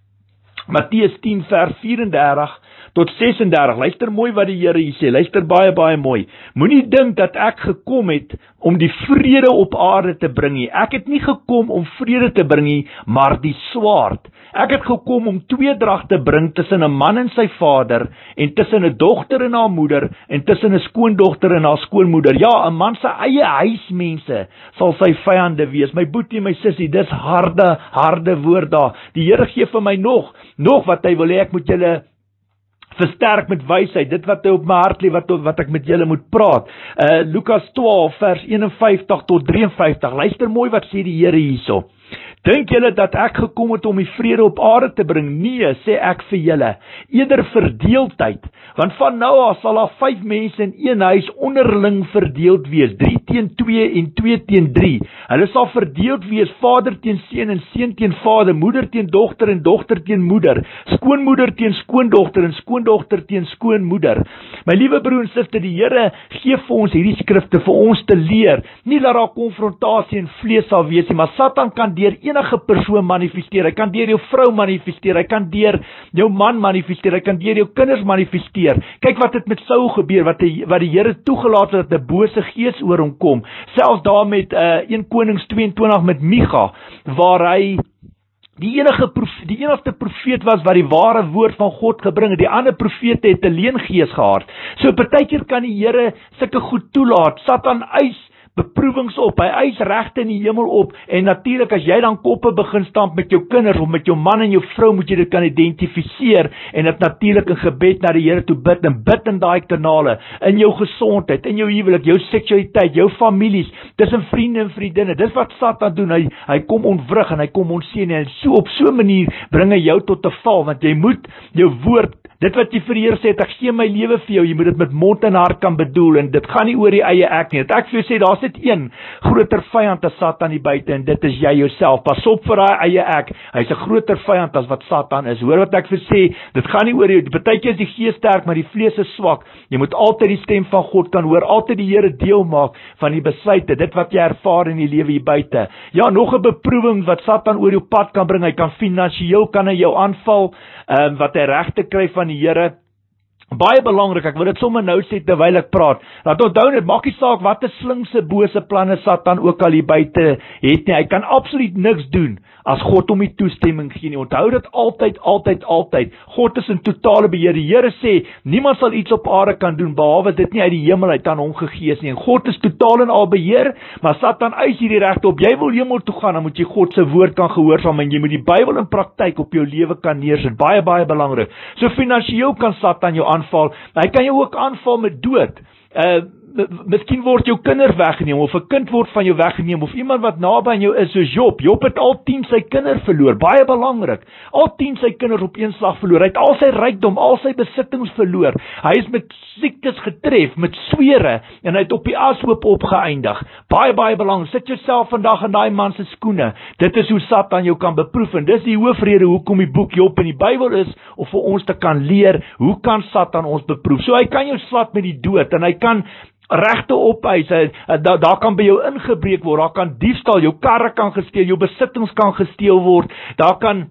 Matteus tien vers vyf-en-dertig tot ses-en-dertig, luister mooi wat die Here hier sê, luister baie, baie mooi. Moenie dink dat ek gekom het om die vrede op aarde te bring nie. Ek het nie gekom om vrede te bring nie, maar die swaard. Ek het gekom om tweedrag te bring tussen 'n man en sy vader, en tussen 'n dogter en haar moeder, en tussen 'n skoondogter en haar skoonmoeder. Ja, 'n man se eie huismense sal sy vyande wees. My boetie, my sussie, dis harde, harde woord daar. Die Here gee vir my nog, nog wat hy wil hê ek moet julle versterk met wysheid, dit wat hy op my hart lê, wat, wat ek met julle moet praat. Uh, Lukas twaalf vers eenenvyftig tot drieënvyftig, luister mooi wat sê die Here hierso. Dink julle dat ek gekom het om die vrede op aarde te bring? Nee, sê ek vir julle, eerder verdeeldheid, want van nou af sal daar vyf mense in een huis onderling verdeeld wees, drie teen twee en twee teen drie. Hulle sal verdeeld wees, vader teen seun en seun teen vader, moeder teen dogter en dogter teen moeder, skoonmoeder teen skoondogter en skoondogter teen skoonmoeder. My liewe broer en suster, die Here gee vir ons hierdie skrifte vir ons te leer, nie dat daar konfrontasie en vlees sal wees nie, maar Satan kan deur enige persoon manifesteer, hy kan deur jou vrou manifesteer, hy kan deur jou man manifesteer, hy kan deur jou kinders manifesteer. Kyk wat het met Saul gebeur, wat die, wat die Here toegelaat het, dat 'n bose gees oor hom kom, selfs daar met uh, een Konings tweeëntwintig met Micha, waar hy die enige profe, die enigste profeet was wat die ware woord van God gebring het, die ander profete het 'n leengees gehad. So partykeer kan die Here sulke goed toelaat, Satan eis beproewings op, hy eis regte in die hemel op, en natuurlik as jy dan koppe begin stamp met jou kinders, of met jou man en jou vrou, moet jy dit kan identifiseer, en dit natuurlik in gebed na die Here toe bid, en bid in daai kanale, in jou gesondheid, in jou huwelik, jou seksualiteit, jou families, tussen vriende en vriendinne, dis wat Satan doen, hy, hy kom ontwrig, en hy kom ontseën, en so op so 'n manier bring hy jou tot 'n val, want jy moet jou woord, dit wat jy vir die Here sê, ek gee my lewe vir jou, jy moet dit met mond en hart kan bedoel, en dit gaan nie oor die eie ek nie, dat ek vir jou sê, daar is dit een groter vyand as Satan die buite, en dit is jy jouself. Pas op vir daai eie ek, hy's 'n groter vyand as wat Satan is. Hoor wat ek vir sê, dit gaan nie oor jou, partykeer is die gees sterk, maar die vlees is swak. Jy moet altyd die stem van God kan hoor, altyd die Here deel maak van die besluite, dit wat jy ervaar in die lewe hier buite. Ja, nog 'n beproewing wat Satan oor jou pad kan bring, hy kan finansiëel kan hy jou aanval, um, wat hy regte kry van die Here. Baie belangrik, ek wil dit sommer nou sê terwyl ek praat. Laat onthou net, maak nie saak wat 'n slinkse bose planne Satan ook al hier buite het nie. Hy kan absoluut niks doen as God hom nie toestemming gee nie. Onthou dit altyd, altyd, altyd. God is in totale beheer. Die Here sê, niemand sal iets op aarde kan doen behalwe dit nie uit die hemel uit aan hom gegee is nie. En God is totaal in al beheer, maar Satan eis hierdie regte op. Jy wil hemel toe gaan, dan moet jy God se woord kan gehoorsaam en jy moet die Bybel in praktyk op jou lewe kan neersit. Baie baie belangrik. So finansiëel kan Satan jou aanval. Hy kan jou ook aanval met dood. Uh Miskien word jou kinders weggeneem, of 'n kind word van jou weggeneem, of iemand wat naby aan jou is, soos Job. Job het al tien sy kinders verloor, baie belangrik. Al tien sy kinders op een slag verloor. Hy het al sy rykdom, al sy besittings verloor. Hy is met siektes getref, met swere, en hy het op die ashoop opgeëindig. Baie, baie belangrik. Sit jouself vandag in daai man se skoene. Dit is hoe Satan jou kan beproef, en dis die hoofrede hoekom die boek Job in die Bybel is, om vir ons te kan leer, hoe kan Satan ons beproef. So hy kan jou slat met die dood, en hy kan regte opeis, daar da kan by jou ingebreek word, daar kan diefstal, jou karre kan gesteel, jou besittings kan gesteel word, daar kan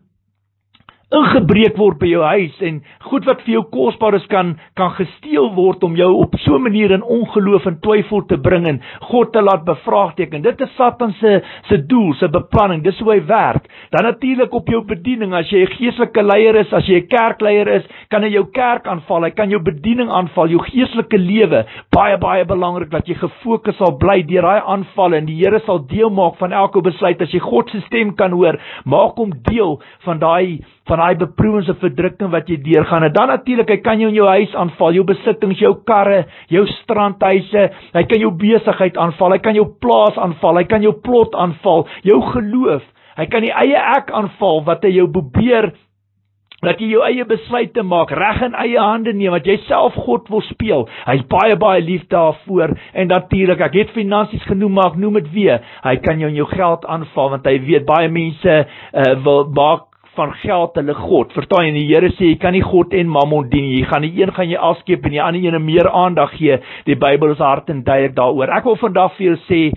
ingebreek word by jou huis, en goed wat vir jou kosbaar is, kan, kan gesteel word, om jou op so 'n manier in ongeloof en twyfel te bring, en God te laat bevraagteken. Dit is Satan se, se doel, se beplanning, dis hoe hy werk. Dan natuurlik op jou bediening, as jy 'n geestelike leier is, as jy 'n kerkleier is, kan hy jou kerk aanval, hy kan jou bediening aanval, jou geestelike lewe. Baie, baie belangrik, dat jy gefokus sal bly deur daai aanvalle, en die Here sal deel maak van elke besluit. As jy God se stem kan hoor, maak hom deel van daai van daai beproewings en verdrukking wat jy deurgaan. En dan natuurlik, hy kan jou in jou huis aanval, jou besittings, jou karre, jou strandhuise, hy kan jou besigheid aanval, hy kan jou plaas aanval, hy kan jou plot aanval, jou geloof, hy kan die eie ek aanval, wat hy jou probeer, dat jy jou eie besluite maak, reg in eie hande neem, wat jy self God wil speel. Hy is baie, baie lief daarvoor, en natuurlik, ek het finansies genoem, maar ek noem het weer, hy kan jou in jou geld aanval, want hy weet, baie mense uh, wil maak van geld hulle God. Verstaan jy, die Here sê, jy kan nie God en mammon dien, jy gaan die een gaan jy afskeep, en die ander ene meer aandag gee. Die Bybel is hard en duidelik daaroor. Ek wil vandag vir jou sê,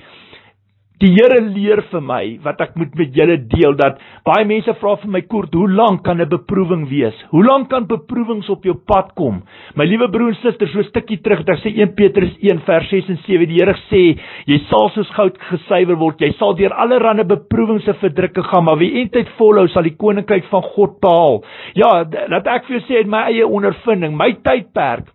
die Here leer vir my, wat ek moet met julle deel, dat baie mense vra vir my, Koert, hoe lank kan 'n beproewing wees? Hoe lank kan beproewings op jou pad kom? My liewe broer en suster, so 'n stukkie terug, ek sê Eerste Petrus een vers ses en sewe, die Here sê, jy sal soos goud gesuiwer word, jy sal deur allerlei beproewings en verdrukking gaan, maar wie eintlik volhou, sal die koninkryk van God behaal. Ja, dat ek vir jou sê, in my eie ondervinding, my tydperk,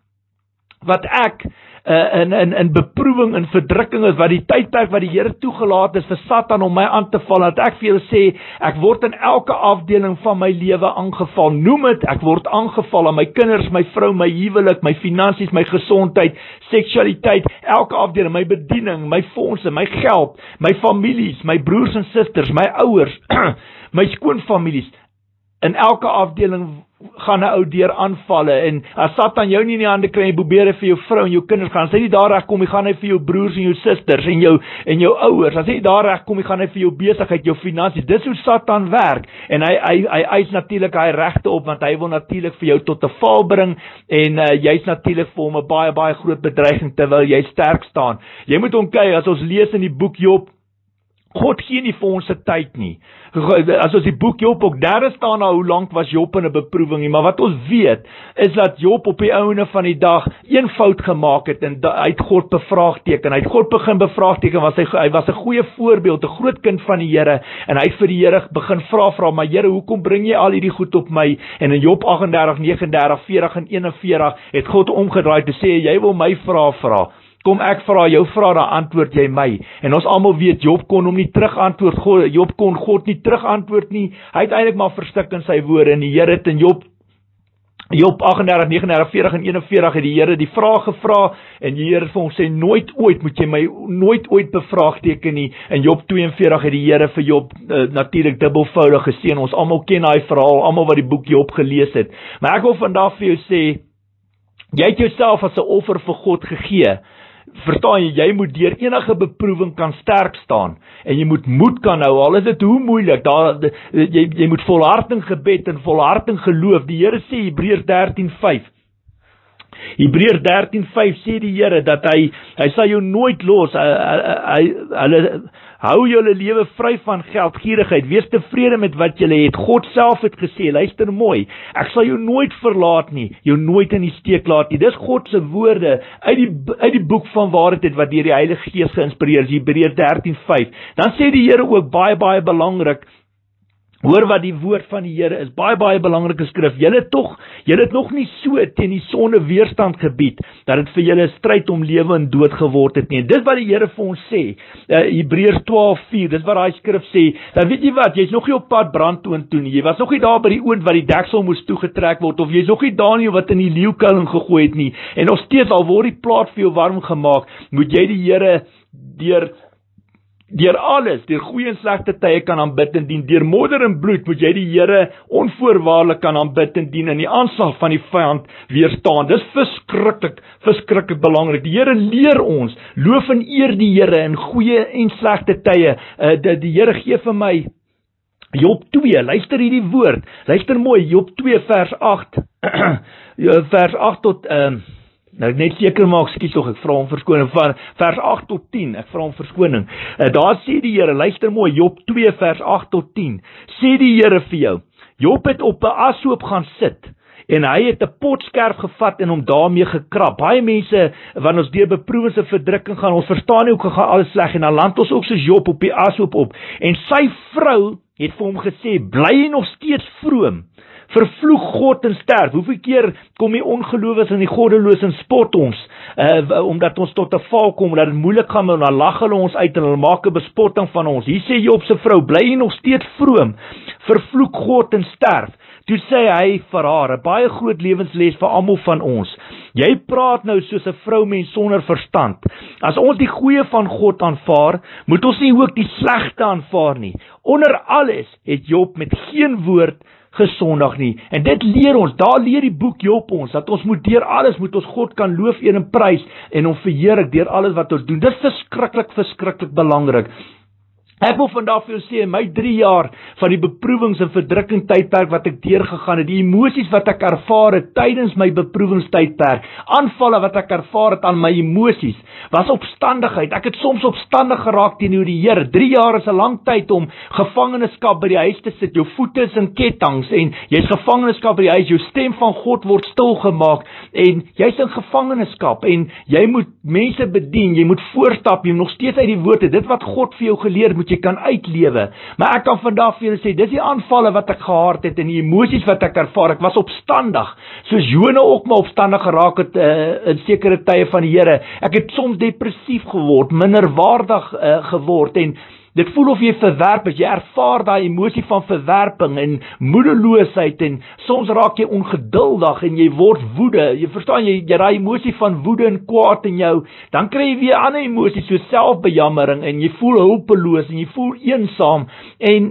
wat ek Uh, in, in, in beproewing en verdrukking is, wat die tydperk wat die Here toegelaat is vir Satan om my aan te val, dat ek vir julle sê, ek word in elke afdeling van my lewe aangeval, noem het, ek word aangeval aan my kinders, my vrou, my huwelik, my finansies, my gesondheid, seksualiteit, elke afdeling, my bediening, my fondse, my geld, my families, my broers en susters, my ouers, my skoonfamilies, in elke afdeling gaan 'n ou deur aanvalle, en as Satan jou nie in die hande kry, en probeer vir jou vrou en jou kinders gaan, as hy nie daar reg kom, hy gaan hy vir jou broers en jou susters, en jou, en jou ouers, as hy nie daar reg kom, hy gaan hy vir jou besigheid, jou finansies, dis hoe Satan werk, en hy, hy, hy eis natuurlik hy regte op, want hy wil natuurlik vir jou tot 'n val bring, en uh, jy's natuurlik vir hom 'n baie, baie groot bedreiging, terwyl jy sterk staan. Jy moet onthou, as ons lees in die boek Job, God gee nie vir ons se tyd nie. As ons die boek Job ook, daar staan nou hoe lank was Job in 'n beproewing nie, maar wat ons weet, is dat Job op die einde van die dag een fout gemaak het, en hy het God bevraagteken, hy het God begin bevraagteken, was hy, hy was 'n goeie voorbeeld, 'n groot kind van die Here, en hy het vir die Here begin vra, vra, maar Here, hoekom bring jy al hierdie goed op my? En in Job agt en dertig, nege en dertig, veertig en een en veertig, het God omgedraai te sê, jy wil my vra, vra. Kom ek vra jou vra, dan antwoord jy my. En ons almal weet, Job kon hom nie terug antwoord, God, Job kon God nie terug antwoord nie, hy het eintlik maar verstik in sy woorde, en die Here het in Job, Job agt en dertig, nege en dertig, veertig en een en veertig, het die Here die vraag gevra, en die Here vir hom sê, nooit ooit moet jy my, nooit ooit bevraagteken nie, en Job twee en veertig het die Here vir Job uh, natuurlik dubbelvoudig geseën. Ons almal ken daai verhaal, almal wat die boek Job gelees het, maar ek wil vandag vir jou sê, jy het jouself as 'n offer vir God gegee. Verstaan jy, jy moet deur enige beproewing kan sterk staan, en jy moet moed kan hou, al is dit hoe moeilik, daar, jy, jy moet volharding gebed en volharding geloof. Die Here sê, Hebreërs dertien vyf, Hebreërs dertien vyf sê die Here, dat hy, hy sal jou nooit los, hy, hy, hy, Hou julle lewe vry van geldgierigheid. Wees tevrede met wat julle het. God self het gesê, luister mooi, ek sal jou nooit verlaat nie, jou nooit in die steek laat nie. Dis God se woorde uit die uit die boek van waarheid wat deur die Heilige Gees geïnspireer is, Hebreërs dertien vyf. Dan sê die Here ook baie baie belangrik. Hoor wat die woord van die Here is, baie baie belangrike skrif. Julle tog, julle het nog nie so teen die sonde weerstand gebied dat dit vir julle 'n stryd om lewe en dood geword het nie. Dis wat die Here vir ons sê. Uh, Hebreërs twaalf vier, dis wat daai skrif sê. Dan weet jy wat, jy's nog nie op pad brandtoon toe nie. Jy was nog nie daar by die oond wat die deksel moes toegetrek word, of jy's nog nie Daniël wat in die leeukuil gegooi het nie. En nog steeds al word die plaas vir jou warm gemaak, moet jy die Here deur Deur alles, deur goeie en slegte tye kan aanbid en dien. Deur modder en bloed moet jy die Here onvoorwaardelik kan aanbid en dien en die aanslag van die vyand weerstaan. Dis verskriklik, verskriklik belangrik. Die Here leer ons, loof en eer die Here in goeie en slegte tye. Uh, die, die Here gee vir my Job twee, luister hierdie woord. Luister mooi, Job twee vers agt. vers agt tot um, Nou ek net seker maak, skies tog, ek vra hom verskoning, van vers agt tot tien, ek vra hom verskoning. Uh, daar sê die Here, luister mooi, Job twee vers agt tot tien, sê die Here vir jou, Job het op 'n ashoop gaan sit, en hy het 'n potskerf gevat en hom daarmee gekrap. Baie mense, wanneer ons deur beproewings en verdrukking gaan, ons verstaan nie hoe gaan alles sleg, en dan land ons ook soos Job op die ashoop op, en sy vrou het vir hom gesê, bly nog steeds vroom, vervloek God en sterf. Hoeveel keer kom die ongelowiges en die goddeloos en spot ons, uh, omdat ons tot 'n val kom, dat dit moeilik gaan, en dan lag hulle ons uit en hulle maak 'n bespotting van ons. Hier sê Job se vrou, bly nog steeds vroom, vervloek God en sterf. Toe sê hy vir haar, 'n baie groot lewensles vir almal van ons. Jy praat nou soos 'n vroumens sonder verstand. As ons die goeie van God aanvaar, moet ons nie ook die slegte aanvaar nie. Onder alles het Job met geen woord gesondig nie. En dit leer ons, daar leer die boek Job ons, dat ons moet deur alles, moet ons God kan loof, eer en prys, en hom verheerlik deur alles wat ons doen. Dit is verskriklik, verskriklik belangrik. Ek wil vandag vir jou sê, in my drie jaar van die beproewings en verdrukking tydperk wat ek deurgegaan het, die emosies wat ek ervaar het tydens my beproewingstydperk, aanvalle wat ek ervaar het aan my emosies, was opstandigheid. Ek het soms opstandig geraak teenoor die Here. Drie jaar is 'n lang tyd om gevangenskap by die huis te sit. Jou voete is in ketTINGs en jy's gevangenskap by die huis. Jou stem van God word stil gemaak en jy's in gevangenskap en jy moet mense bedien. Jy moet voorstap. Jy moet nog steeds uit die woord hê. Dit wat God vir jou geleer het, jy kan uitlewe. Maar ek kan vandag vir julle sê, dis die aanvalle wat ek gehad het en die emosies wat ek ervaar. Ek was opstandig, soos Jona ook maar opstandig geraak het uh, in sekere tye van die Here. Ek het soms depressief geword, minderwaardig uh, geword en dit voel of jy verwerp is. Jy ervaar daai emosie van verwerping en moedeloosheid en soms raak jy ongeduldig en jy word woede. Jy verstaan, jy, jy daai emosie van woede en kwaad in jou. Dan kry jy weer ander emosies soos selfbejammering en jy voel hulpeloos en jy voel eensaam en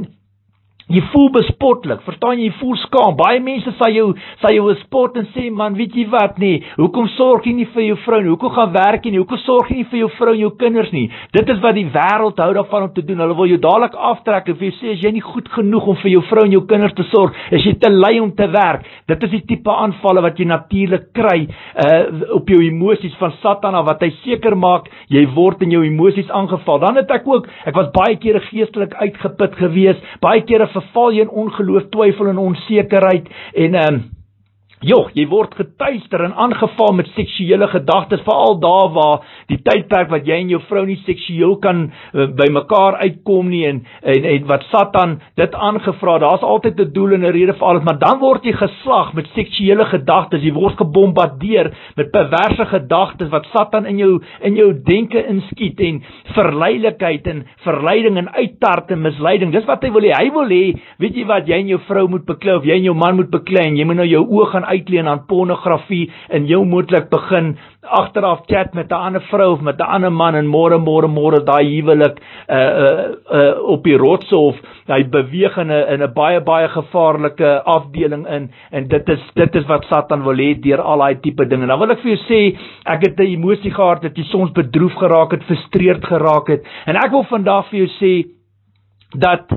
jy voel bespotlik, verstaan jy, jy voel skaam. Baie mense sal jou, sal jou spot en sê, man, weet jy wat nie, hoekom sorg jy nie vir jou vrou nie, hoekom gaan werk jy nie, hoekom sorg jy nie vir jou vrou en jou kinders nie. Dit is wat die wêreld hou daarvan om te doen. Hulle wil jou dadelik aftrek en vir jou sê, as jy nie goed genoeg om vir jou vrou en jou kinders te sorg, is jy te lui om te werk. Dit is die tipe aanvalle wat jy natuurlik kry uh, op jou emosies van Satan af, wat hy seker maak, jy word in jou emosies aangeval. Dan het ek ook, ek was baie kere geestelik uitgeput gewees, baie kere verval jy in ongeloof, twyfel en onsekerheid en um, joh, jy word getuister en aangeval met seksuele gedagtes, veral daar waar die tydperk wat jy en jou vrou nie seksueel kan uh, by mekaar uitkom nie en, en, en wat Satan dit aangevra, daar is altyd 'n doel en 'n rede vir alles, maar dan word jy geslag met seksuele gedagtes, jy word gebombardeer met perverse gedagtes wat Satan in jou in jou denke inskiet en verleidelikheid en verleiding en uittart en misleiding. Dis wat hy wil hê. Hy wil hê, weet jy wat, jy en jou vrou moet beklei of jy en jou man moet beklei en jy moet nou jou oë gaan uitleen aan pornografie en jou moontlik begin agteraf chat met 'n ander vrou of met 'n ander man en môre môre môre daai huwelik uh, uh, uh, op die rotse of hy beweeg in 'n in 'n baie baie gevaarlike afdeling in en dit is dit is wat Satan wil hê deur al daai tipe dinge. Nou wil ek vir jou sê, ek het 'n emosie gehad dat jy soms bedroef geraak het, frustreerd geraak het en ek wil vandag vir jou sê dat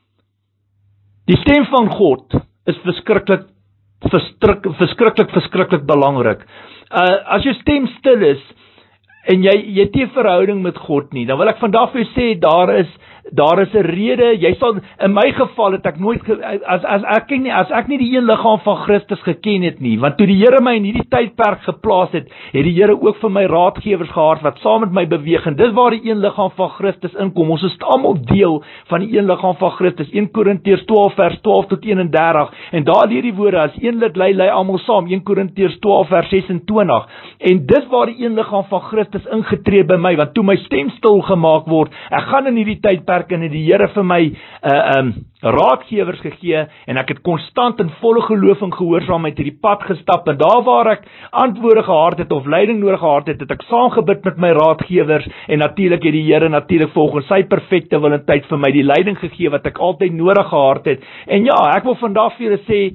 die stem van God is verskriklik Verstrik, verskriklik, verskriklik belangrik. Uh, as jou stem stil is, en jy jy het nie 'n verhouding met God nie, dan wil ek vandag vir jou sê, daar is daar is 'n rede. Jy sal, in my geval het ek nooit as as ek nie as ek nie die een liggaam van Christus geken het nie, want toe die Here my in hierdie tydperk geplaas het, het die Here ook vir my raadgewers gehad wat saam met my beweeg, en dis waar die een liggaam van Christus inkom. Ons is almal deel van die een liggaam van Christus. Eerste Korintiërs twaalf vers twaalf tot eenendertig, en daar leer die woorde, as een lid lei, lei almal saam. Eerste Korintiërs twaalf vers ses en twintig, en dis waar die een liggaam van Christus ingetree by my, want toe my stem stil gemaak word, ek gaan in hierdie tydperk en het die Here vir my uh, um, raadgewers gegee, en ek het konstant in volle geloof en gehoorsaamheid hierdie pad gestap, en daar waar ek antwoorde gehad het of leiding nodig gehad het, het ek saamgebid met my raadgewers, en natuurlik het die Here natuurlik volgens sy perfekte wil en tyd vir my die leiding gegee wat ek altyd nodig gehad het. En ja, ek wil vandag vir julle sê,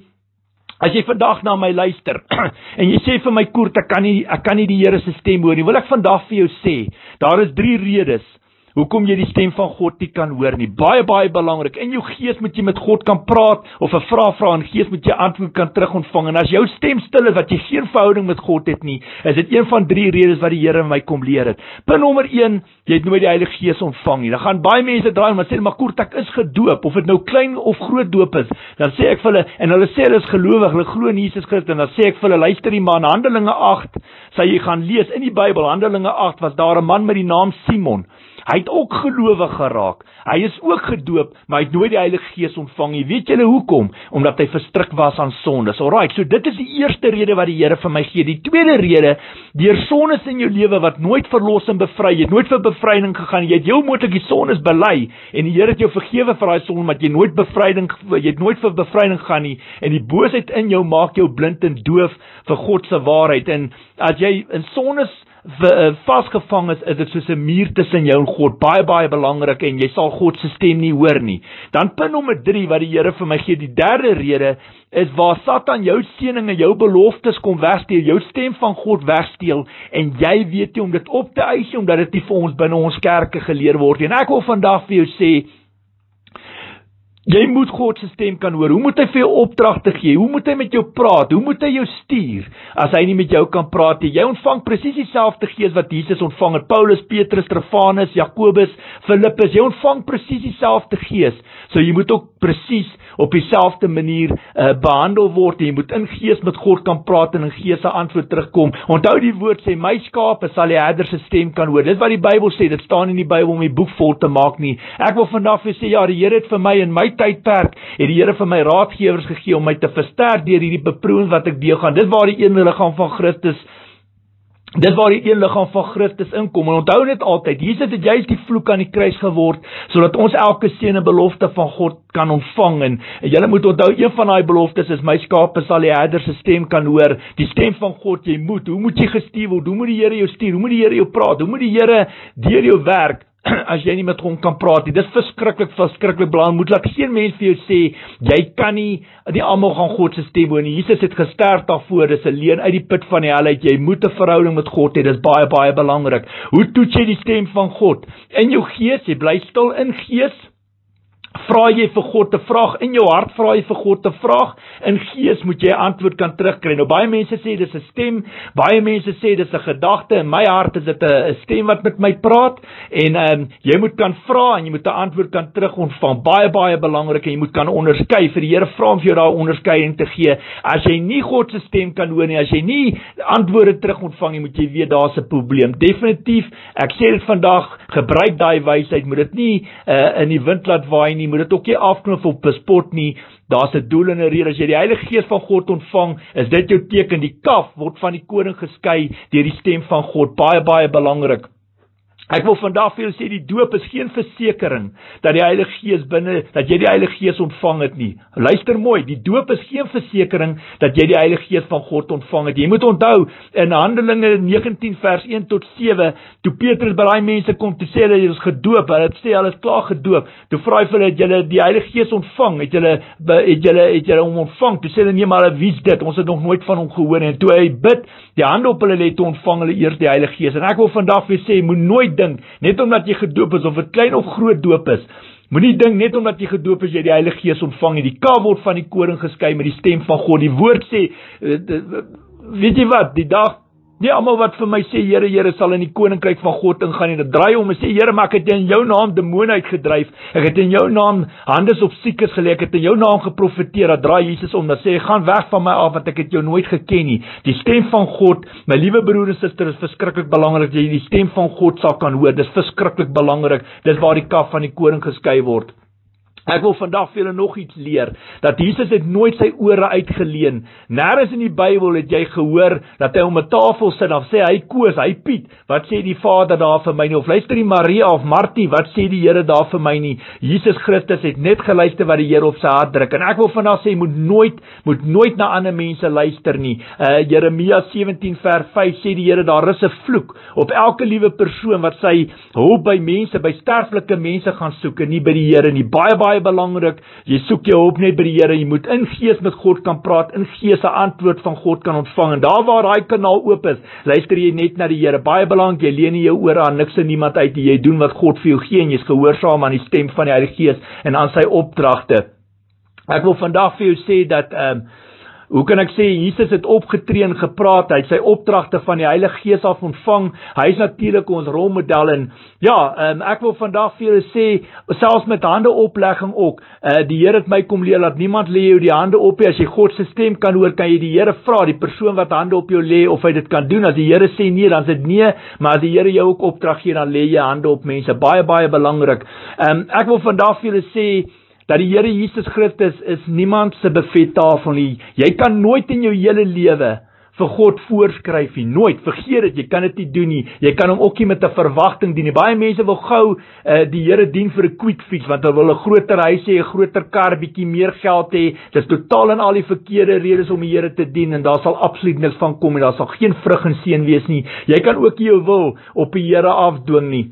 as jy vandag na my luister, en jy sê vir my, Koert, ek kan nie, ek kan nie die Here se stem hoor nie, wil ek vandag vir jou sê, daar is drie redes hoekom jy die stem van God nie kan hoor nie. Baie, baie belangrik. In jou gees moet jy met God kan praat, of 'n vraag vra, en gees moet jy antwoord kan terug ontvang. En as jou stem stil is, wat jy geen verhouding met God het nie, is dit een van drie redes wat die Here my kom leer het. Punt nommer een, jy het nooit die Heilige Gees ontvang nie. Dan gaan baie mense draai, maar sê, maar Koert, ek is gedoop, of dit nou klein of groot doop is, dan sê ek vir hulle, en hulle sê hulle is gelowig, hulle glo in Jesus Christus, en dan sê ek vir hulle, luister die man, Handelinge agt, sal jy gaan lees in die Bybel, Handelinge agt, was daar 'n man met die naam Simon. Hy het ook gelowig geraak. Hy is ook gedoop, maar hy het nooit die Heilige Gees ontvang nie. Weet julle hoekom? Omdat hy verstrik was aan sondes. Alraai, so dit is die eerste rede wat die Here vir my gee. Die tweede rede, deur sondes in jou lewe wat nooit verlos en bevry, jy het nooit vir bevryding gegaan, jy het heel moontlik die sondes bely, en die Here het jou vergewe vir daai sonde, maar jy het nooit bevryding, jy het nooit vir bevryding gegaan nie, en die boosheid in jou maak jou blind en doof vir God se waarheid. En as jy in sondes vasgevang is, is dit soos 'n muur tussen jou en God, baie, baie belangrik, en jy sal God se stem nie hoor nie. Dan punt nommer drie, wat die Here vir my gee, die derde rede, is waar Satan jou seëninge, jou beloftes kom wegsteel, jou stem van God wegsteel, en jy weet nie om dit op te eis, omdat dit nie vir ons binne ons kerke geleer word. En ek wil vandag vir jou sê, jy moet God se stem kan hoor. Hoe moet hy vir jou opdragte gee? Hoe moet hy met jou praat? Hoe moet hy jou stuur as hy nie met jou kan praat nie? Jy ontvang presies dieselfde gees wat Jesus ontvang het. Paulus, Petrus, Stefanus, Jakobus, Filippus, jy ontvang presies dieselfde gees. So jy moet ook presies op dieselfde manier uh, behandel word, en jy moet in gees met God kan praat en in gees se antwoord terugkom. Onthou die woord sê, my skape sal die herder se stem kan hoor. Dis wat die Bybel sê, dit staan in die Bybel om die boek vol te maak nie. Ek wil vandag vir sê, ja, die Here het vir my in my tydperk, het die Here vir my raadgewers gegee om my te versterk deur hierdie beproewing wat ek deurgaan. Dit waar die een liggaam van Christus Dit waar die een liggaam van Christus inkom. En onthou net altyd, Jesus het juist die vloek aan die kruis geword, sodat ons elke seën en belofte van God kan ontvang. En, en julle moet onthou, een van daai beloftes is, my skape sal die herder se stem kan hoor. Die stem van God, jy moet, hoe moet jy gestuur word? Hoe moet die Here jou stuur? Hoe moet die Here jou praat? Hoe moet die Here deur jou werk? As jy nie met hom kan praat nie, dis verskriklik, verskriklik belangrik, moet laat geen mens vir jou sê, jy kan nie, nie almal gaan God se stem hoor nie. Jesus het gesterf daarvoor, dis 'n leuen uit die put van die hel uit, jy moet 'n verhouding met God hê, dis baie, baie belangrik. Hoe toets jy die stem van God? In jou gees, jy bly stil in gees, vra jy vir God 'n vraag, in jou hart vra jy vir God 'n vraag, in gees moet jy 'n antwoord kan terugkry. Nou baie mense sê dis 'n stem, baie mense sê dis 'n gedagte, in my hart is dit 'n stem wat met my praat, en um, jy moet kan vra, en jy moet 'n antwoord kan terug ontvang, baie, baie belangrik, en jy moet kan onderskei, vir die Here vra om vir jou daai onderskeiding te gee. As jy nie God se stem kan hoor nie, as jy nie antwoorde terug ontvang nie, moet jy weet, daar's 'n probleem. Definitief, ek sê dit vandag, gebruik daai wysheid, moet dit nie uh, in die wind laat waai nie, moet dit ook nie afknoop op bespot nie. Daar's 'n doel en 'n rede. As jy die Heilige Gees van God ontvang, is dit jou teken. Die kaf word van die koring geskei deur die stem van God. Baie, baie belangrik. Ek wil vandag vir julle sê, die doop is geen versekering dat die Heilige Gees binne, dat jy die Heilige Gees ontvang het nie. Luister mooi, die doop is geen versekering dat jy die Heilige Gees van God ontvang het. Jy moet onthou, in Handelinge negentien vers een tot sewe, toe Petrus by daai mense kom, toe sê hulle, jy is gedoop, hulle sê hulle is klaar gedoop, toe vra hy vir hulle, het julle die Heilige Gees ontvang, het julle, het julle, het julle hom ontvang, toe sê hulle, nee, maar hulle, wie is dit, ons het nog nooit van hom gehoor, en toe hy bid, die hande op hulle lê, toe ontvang hulle eers die Heilige Gees. En ek wil vandag vir sê, moet nooit dink, net omdat jy gedoop is, of het klein of groot doop is, moenie dink net omdat jy gedoop is, jy die Heilige Gees ontvang, die kaf word van die koring geskei met die stem van God. Die woord sê, weet jy wat, die dag Nie almal wat vir my sê, Here, Here, sal in die koninkryk van God ingaan en dit draai om en sê, Here, maar ek het in jou naam demone uitgedryf, ek het in jou naam handes op siekes gelê, ek het in jou naam geprofeteer, dat draai Jesus om, dat sê, gaan weg van my af, want ek het jou nooit geken nie. Die stem van God, my liewe broer en suster, is verskriklik belangrik, dat jy die stem van God sal kan hoor, dis verskriklik belangrik, dis waar die kaf van die koring geskei word. Ek wil vandag vir julle nog iets leer, dat Jesus het nooit sy ore uitgeleen. Nêrens in die Bybel het jy gehoor, dat hy om 'n tafel sit, dan sê hy Koos, hy Piet, wat sê die Vader daar vir my nie, of luister die Maria of Martie, wat sê die Here daar vir my nie. Jesus Christus het net geluister wat die Here op sy hart druk, en ek wil vandag sê, moet nooit, moet nooit na ander mense luister nie. Uh, Jeremia sewentien vers vyf sê die Here, daar is 'n vloek op elke liewe persoon wat sy hulp by mense, by sterflike mense gaan soek, en nie by die Here nie. Baie, baie belangrik, jy soek jou hulp net by die Here, jy moet in gees met God kan praat, in gees 'n antwoord van God kan ontvang, en daar waar daai kanaal oop is, luister jy net na die Here. Baie belangrik, jy leen nie jou ore aan niks en niemand uit, jy doen wat God vir jou gee, en jy is gehoorsaam aan die stem van die Heilige Gees, en aan sy opdragte. Ek wil vandag vir jou sê, dat, um, hoe kan ek sê, Jesus het opgetree en gepraat, hy het sy opdragte van die Heilige Gees af ontvang, hy is natuurlik ons rolmodel, en ja, um, ek wil vandag vir julle sê, selfs met handeoplegging ook, uh, die Here het my kom leer, dat niemand lê jou die hande op, as jy God se stem kan hoor, kan jy die Here vra, die persoon wat hande op jou lê, of hy dit kan doen. As die Here sê nee, dan is dit nee, maar as die Here jou ook opdrag gee, dan lê jy hande op mense, baie, baie belangrik. Um, ek wil vandag vir julle sê, dat die Here Jesus Christus is niemand se buffettafel nie. Jy kan nooit in jou hele lewe vir God voorskryf nie, nooit, vergeet dit, jy kan dit nie doen nie, jy kan hom ook nie met 'n verwagting dien nie. Baie mense wil gou uh, die Here dien vir 'n quick fix, want hulle wil 'n groter huis hê, 'n groter kar, bietjie meer geld hê. Dis totaal en al die verkeerde redes om die Here te dien, en daar sal absoluut niks van kom, en daar sal geen vrug en seën wees nie. Jy kan ook jou wil op die Here afdwing nie.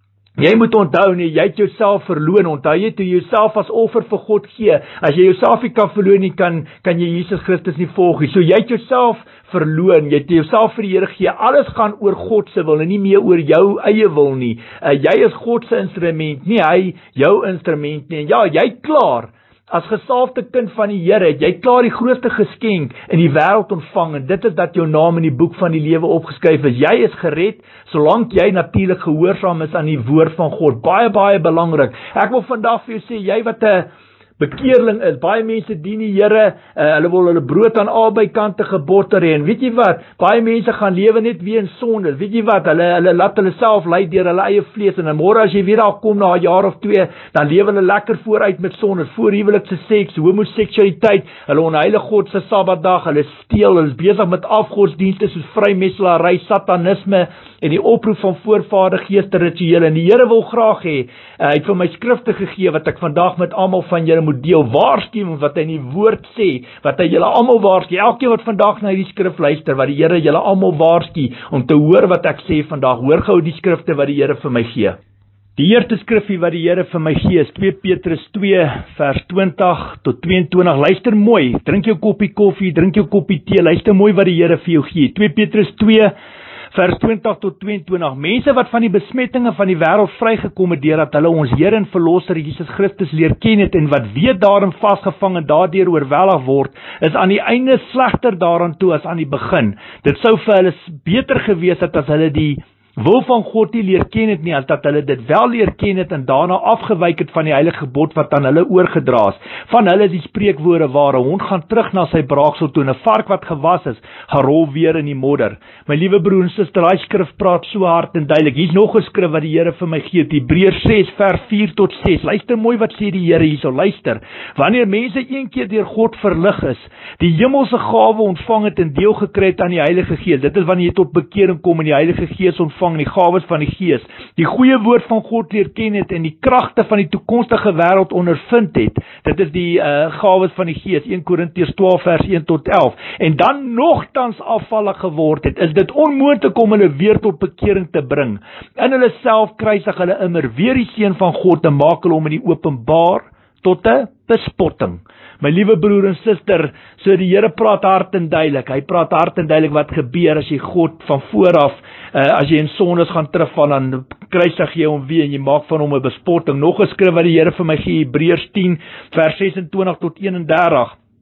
Jy moet onthou nie, jy het jouself verloon, onthou jy, toe jy jouself as offer vir God gee, as jy jouself nie kan verloon nie, kan, kan jy Jesus Christus nie volg nie, so jy het jouself verloon, jy het jouself vir die Here gee, alles gaan oor God se wil, en nie meer oor jou eie wil nie, uh, jy is God se instrument, nie hy jou instrument nie, en ja, jy het klaar, as gesalfde kind van die Here, het jy klaar die grootste geskenk in die wêreld ontvang, en dit is dat jou naam in die boek van die lewe opgeskryf is. Jy is gered, solank jy natuurlik gehoorsaam is aan die woord van God. Baie, baie belangrik. Ek wil vandag vir jou sê, jy wat 'n bekeerling is, baie mense dien die Here, uh, hulle wil hulle brood aan albei kante gebotter hê, en weet jy wat, baie mense gaan lewe net weer in sonde, weet jy wat, hulle, hulle laat hulle self lei deur hulle eie vlees, en dan môre as jy weer daar kom na 'n jaar of twee, dan lewe hulle lekker vooruit met sonde, voorhuwelikse seks, homoseksualiteit, hulle onheilig God se Sabbatdag, hulle steel, hulle is besig met afgodsdienste soos vrymeselary, satanisme, en die oproep van voorvadergeeste rituele, en die Here wil graag hê, uh, hy het vir my skrifte gegee, wat ek vandag met almal van julle moet deel, waarskuwing wat hy in die woord sê, wat hy julle almal waarsku, elkeen wat vandag na hierdie skrif luister, wat die Here julle almal waarsku, om te hoor wat ek sê vandag, hoor gou die skrifte wat die Here vir my gee. Die eerste skrifgie wat die Here vir my gee, is twee Petrus twee, vers twintig tot twee en twintig, luister mooi, drink jou koppie koffie, drink jou koppie tee, luister mooi wat die Here vir jou gee, twee Petrus twee, vers twintig tot twee en twintig, mense wat van die besmettinge van die wêreld vrygekom het, deurdat hulle ons Here en Verlosser Jesus Christus leer ken het, en wat weet daarin vasgevang en daardeur oorweldig word, is aan die einde slegter daaraan toe as aan die begin. Dit sou vir hulle beter gewees het as hulle die wil van God nie leer ken het nie, as dat hulle dit wel leer ken het en daarna afgewyk het van die heilige gebod wat aan hulle oorgedra is. Van hulle is die spreekwoorde waar 'n hond gaan terug na sy braaksel toe, en 'n vark wat gewas is, gaan rol weer in die modder. My liewe broer en suster, daai skrif praat so hard en duidelik. Hier's nog 'n skrif wat die Here vir my gee, Hebreërs ses vers vier tot ses. Luister mooi wat sê die Here hierso, luister. Wanneer mense een keer deur God verlig is, die hemelse gawe ontvang het en deel gekry het aan die Heilige Gees. Dit is wanneer jy tot bekering kom en die Heilige Gees ontvang, die gawes van die Gees, die goeie woord van God leer ken het en die kragte van die toekomstige wêreld ondervind het. Dit is die uh, gawes van die Gees, eerste Korintiërs twaalf vers een tot elf. En dan nogtans afvallig geword het, is dit onmoontlik om hulle weer tot bekering te bring. In hulle self kruisig hulle immer weer die seun van God te maak hulle om in die openbaar tot 'n bespotting. My liewe broer en suster, so die Here praat hard en duidelik. Hy praat hard en duidelik wat gebeur as jy God van vooraf, uh, as jy in sondes gaan terugval, dan kruisig jy hom weer en jy maak van hom 'n bespotting. Nog 'n skrif wat die Here vir my gee, Hebreërs tien vers ses en twintig tot een en dertig.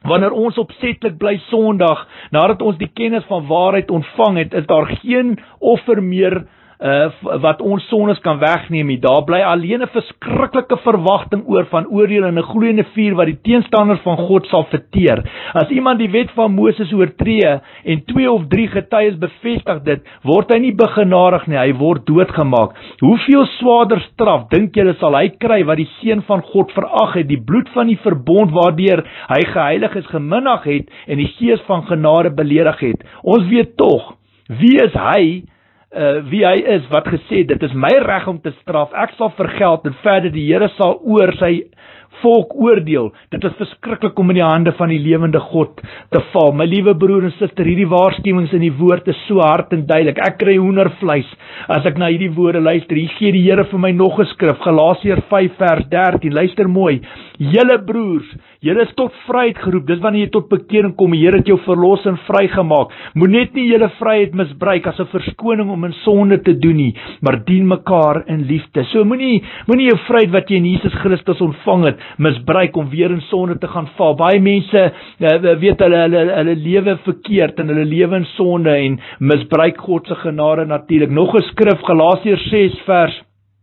Wanneer ons opsetlik bly sondig, nadat ons die kennis van waarheid ontvang het, is daar geen offer meer Uh, wat ons sondes kan wegneem nie. Daar bly alleen 'n verskriklike verwagting oor van oordeel in 'n gloeiende vuur wat die teenstanders van God sal verteer. As iemand die wet van Moses oortree en twee of drie getuies bevestig dit, word hy nie begenadig nie, hy word doodgemaak. Hoeveel swaarder straf dink julle sal hy kry wat die seun van God verag het, die bloed van die verbond waardeur hy geheilig is geminag het en die gees van genade beledig het? Ons weet tog, wie is hy Uh, wie hy is, wat gesê, dit is my reg om te straf, ek sal vergeld, en verder die Here sal oor sy volk oordeel. Dit is verskriklik om in die hande van die lewende God te val. My liewe broer en suster, hierdie waarskuwings in die woord is so hard en duidelik. Ek kry hoendervleis as ek na hierdie woorde luister. Hier gee die Here vir my nog 'n skrif, Galasiërs vyf vers dertien. Luister mooi. Julle broers, julle is tot vryheid geroep. Dis wanneer jy tot bekering kom. Die Here het jou verlos en vrygemaak. Moet net nie julle vryheid misbruik as 'n verskoning om in sonde te doen nie, maar dien mekaar in liefde. So moenie moenie jou vryheid wat jy in Jesus Christus ontvang het, misbruik om weer in sonde te gaan val. Baie mense uh, weet hulle hulle, hulle lewe verkeerd en hulle lewe in sonde en misbruik God se genade natuurlik. Nog 'n skrif, Galasiërs ses vers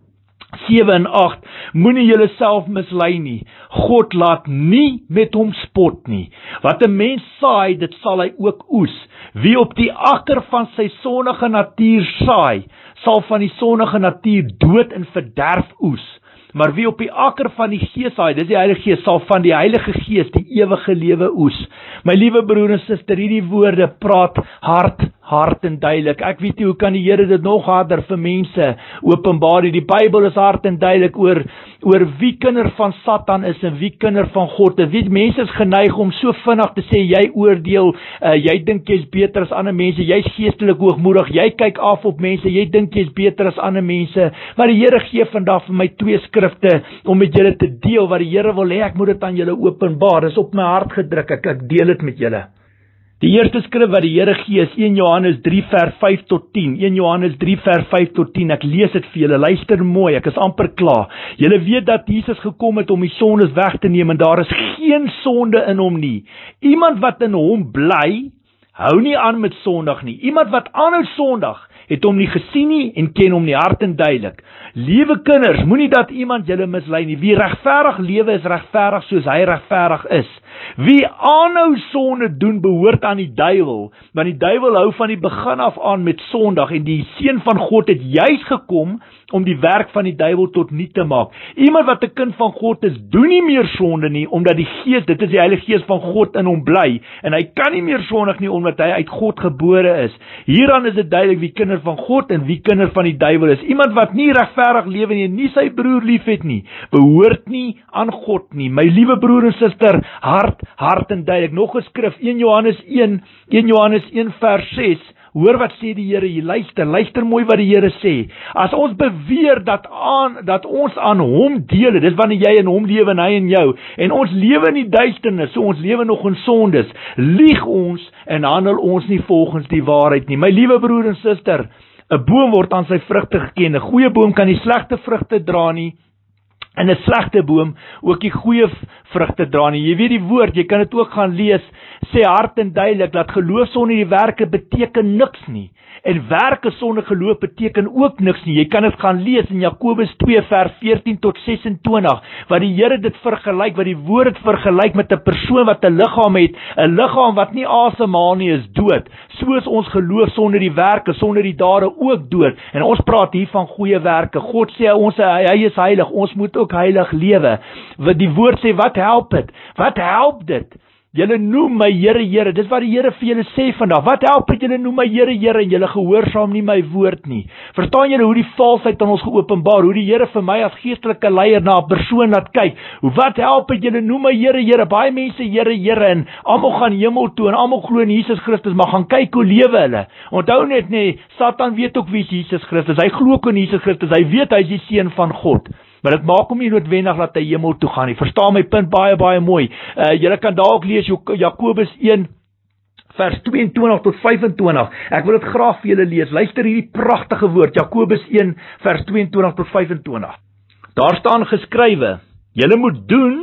sewe en agt, moenie julle self mislei nie. God laat nie met hom spot nie. Wat 'n mens saai, dit sal hy ook oes. Wie op die akker van sy sondige natuur saai, sal van die sondige natuur dood en verderf oes. Maar wie op die akker van die Gees saai, dis die Heilige Gees, sal van die Heilige Gees die ewige lewe oes. My liewe broer en suster, hierdie woorde praat hard, hard en duidelik. Ek weet nie, hoe kan die Here dit nog harder vir mense openbaar? Die Bybel is hard en duidelik oor, oor wie kinder van Satan is en wie kinder van God is. Weet, mense is geneig om so vinnig te sê, jy oordeel, uh, jy dink jy's beter as ander mense, jy's geestelik hoogmoedig, jy kyk af op mense, jy dink jy's beter as ander mense. Maar die Here gee vandag vir my twee skrifte om met julle te deel, wat die Here wil hê ek moet dit aan julle openbaar. Dis op my hart gedruk, ek, ek deel dit met julle. Die eerste skrif wat die Here gee is een Johannes drie vers vyf tot tien. een Johannes drie vers vyf tot tien. Ek lees dit vir julle. Luister mooi, ek is amper klaar. Julle weet dat Jesus gekom het om die sondes weg te neem en daar is geen sonde in hom nie. Iemand wat in hom bly, hou nie aan met sondig nie. Iemand wat aanhou sondig, het hom nie gesien nie en ken hom nie, hard en duidelik. Liewe kinders, moenie dat iemand julle mislei nie. Wie regverdig lewe is regverdig soos hy regverdig is. Wie aanhou sonde doen behoort aan die duiwel, want die duiwel hou van die begin af aan met sondig en die seun van God het juis gekom om die werk van die duiwel tot niet te maak. Iemand wat 'n kind van God is, doen nie meer sonde nie, omdat die Gees, dit is die Heilige Gees van God in hom bly, en hy kan nie meer sondig nie, omdat hy uit God gebore is. Hieraan is dit duidelik wie kinder van God en wie kinder van die duiwel is. Iemand wat nie regverdig lewe nie en nie sy broer lief het nie, behoort nie aan God nie. My liewe broer en suster, hart, hart en duidelik. Nog 'n skrif, een Johannes een, een Johannes een vers ses. Hoor wat sê die Here hier, luister, luister mooi wat die Here sê. As ons beweer dat aan dat ons aan hom deel, dis wanneer jy in hom lewe en hy in jou, en ons lewe in die duisternis, so ons lewe nog in sondes, lieg ons en handel ons nie volgens die waarheid nie. My liewe broer en suster, 'n boom word aan sy vrugte geken. 'n Goeie boom kan nie slegte vrugte dra nie, en 'n slegte boom ook die goeie vrugte dra nie. Jy weet die woord, jy kan dit ook gaan lees, sê hard en duidelik, dat geloof sonder die werke beteken niks nie. En werke sonder geloof beteken ook niks nie. Jy kan dit gaan lees in Jakobus twee vers veertien tot sesentwintig, wat die Here dit vergelyk, wat die woord het vergelyk met 'n persoon wat 'n liggaam het, 'n liggaam wat nie asemhaal nie is dood. So is ons geloof sonder die werke, sonder die dade ook dood. En ons praat hier van goeie werke. God sê ons hy is heilig, ons moet ook heilig lewe. Wat die woord sê, wat help dit? Wat help dit? Julle noem my Here, Here, dis wat die Here vir julle sê vandag. Wat help het julle noem my Here, Here, en julle gehoorsaam nie my woord nie? Verstaan julle hoe die valsheid aan ons geopenbaar, hoe die Here vir my as geestelike leier na 'n persoon laat kyk? Hoe wat help het julle noem my Here, Here? Baie mense Here, Here, en almal gaan hemel toe en almal glo in Jesus Christus, maar gaan kyk hoe lewe hulle. Onthou net nee, Satan weet ook wie is Jesus Christus. Hy glo ook in Jesus Christus. Hy weet hy is die seun van God. Maar dit maak hom nie noodwendig dat hy hemel toe gaan nie. Verstaan my punt baie baie mooi. Uh, julle kan daar ook lees Jakobus een vers tweeëntwintig tot vyfentwintig. Ek wil dit graag vir julle lees. Luister hierdie pragtige woord, Jakobus een vers tweeëntwintig tot vyfentwintig. Daar staan geskrywe: julle moet doen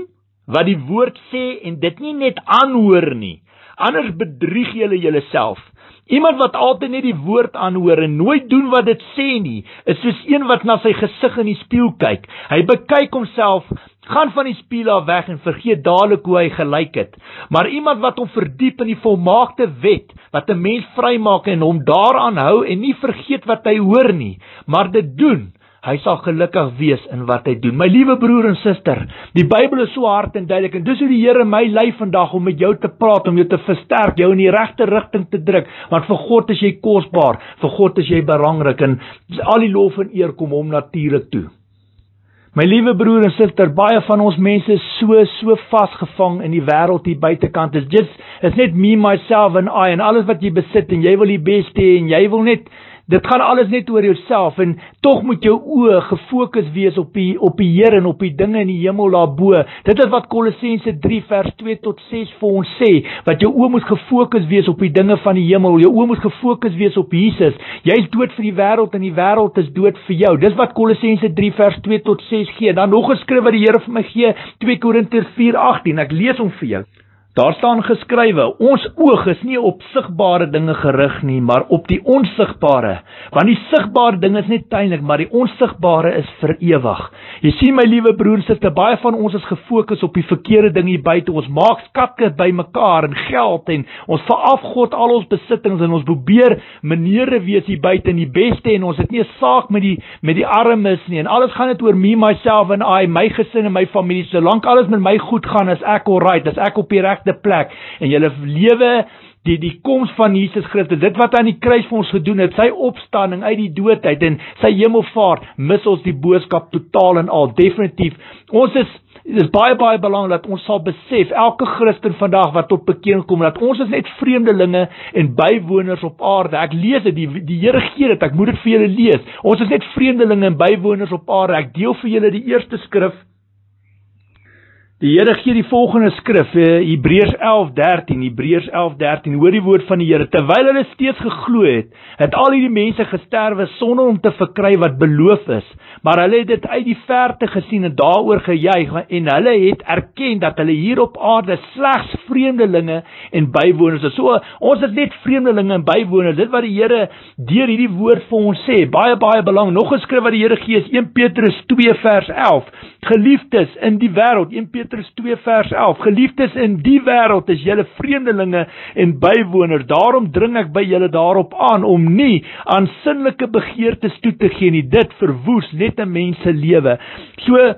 wat die woord sê en dit nie net aanhoor nie. Anders bedrieg julle julleself. Iemand wat altyd net die woord aanhoor en nooit doen wat dit sê nie, is soos een wat na sy gesig in die spieël kyk. Hy bekyk homself, gaan van die spieël af weg en vergeet dadelik hoe hy gelyk het. Maar iemand wat hom verdiep in die volmaakte wet, wat 'n mens vrymaak en hom daaraan hou en nie vergeet wat hy hoor nie, maar dit doen, hy sal gelukkig wees in wat hy doen. My liewe broer en suster, die Bybel is so hard en duidelik, en dis hoe die Here my lei vandag om met jou te praat, om jou te versterk, jou in die regte rigting te druk, want vir God is jy kosbaar, vir God is jy belangrik, en al die lof en eer kom hom natuurlik toe. My liewe broer en suster, baie van ons mense is so, so vasgevang in die wêreld hier buitekant, is just, is net me, myself en I, en alles wat jy besit, en jy wil die beste hê, en jy wil net, dit gaan alles net oor jouself, en tog moet jou oë gefokus wees op die, op die Here en op die dinge in die hemel daarbo. Dit is wat Kolossense drie vers twee tot ses vir ons sê, wat jou oë moet gefokus wees op die dinge van die hemel, jou oë moet gefokus wees op Jesus. Jy is dood vir die wêreld en die wêreld is dood vir jou. Dis wat Kolossense drie vers twee tot ses gee. Dan nog 'n skrif wat die Here vir my gee, twee Korintiërs vier agtien. Ek lees hom vir jou. Daar staan geskrywe, ons oog is nie op sigbare dinge gerig nie, maar op die onsigbare. Want die sigbare dinge is net tydelik, maar die onsigbare is vir ewig. Jy sien my liewe broer en suster, baie van ons is gefokus op die verkeerde dinge hier buite. Ons maak skatte by mekaar en geld en ons veraf God al ons besittings en ons probeer meneere wees hier buite en die beste en ons het nie 'n saak met die met die armes nie. En alles gaan net oor me, myself en I, my gesin en my familie. Solank alles met my goed gaan, is ek alright, is ek op die regte plek, en julle lewe die die koms van Jesus Christus, dit wat aan die kruis vir ons gedoen het, sy opstanding uit die dood uit en sy hemelvaart, mis ons die boodskap totaal en al, definitief. Ons is, dit is baie baie belangrik dat ons sal besef, elke Christen vandag wat tot bekering kom, dat ons is net vreemdelinge en bywoners op aarde. Ek lees dit, die, die Here gee dit, ek moet dit vir julle lees. Ons is net vreemdelinge en bywoners op aarde. Ek deel vir julle die eerste skrif. Die Here gee die volgende skrif, Hebreërs elf dertien, Hebreërs elf dertien, hoor die woord van die Here. Terwyl hulle steeds geglo het, het al hierdie mense gesterwe sonder om te verkry wat beloof is. Maar hulle het dit uit die verte gesien en daaroor gejuig, en hulle het erken dat hulle hier op aarde slegs vreemdelinge en bywoners is. So, ons is net vreemdelinge en bywoners. Dit wat die Here deur hierdie woord vir ons sê, baie baie belangrik. Nog 'n skrif wat die Here gee is een Petrus twee vers elf. Geliefdes in die wêreld, een Petrus twee vers elf, geliefdes in die wêreld is julle vreemdelinge en bywoners, daarom dring ek by julle daarop aan, om nie aan sinnelike begeertes toe te gee nie, dit verwoes net 'n mens se lewe. So,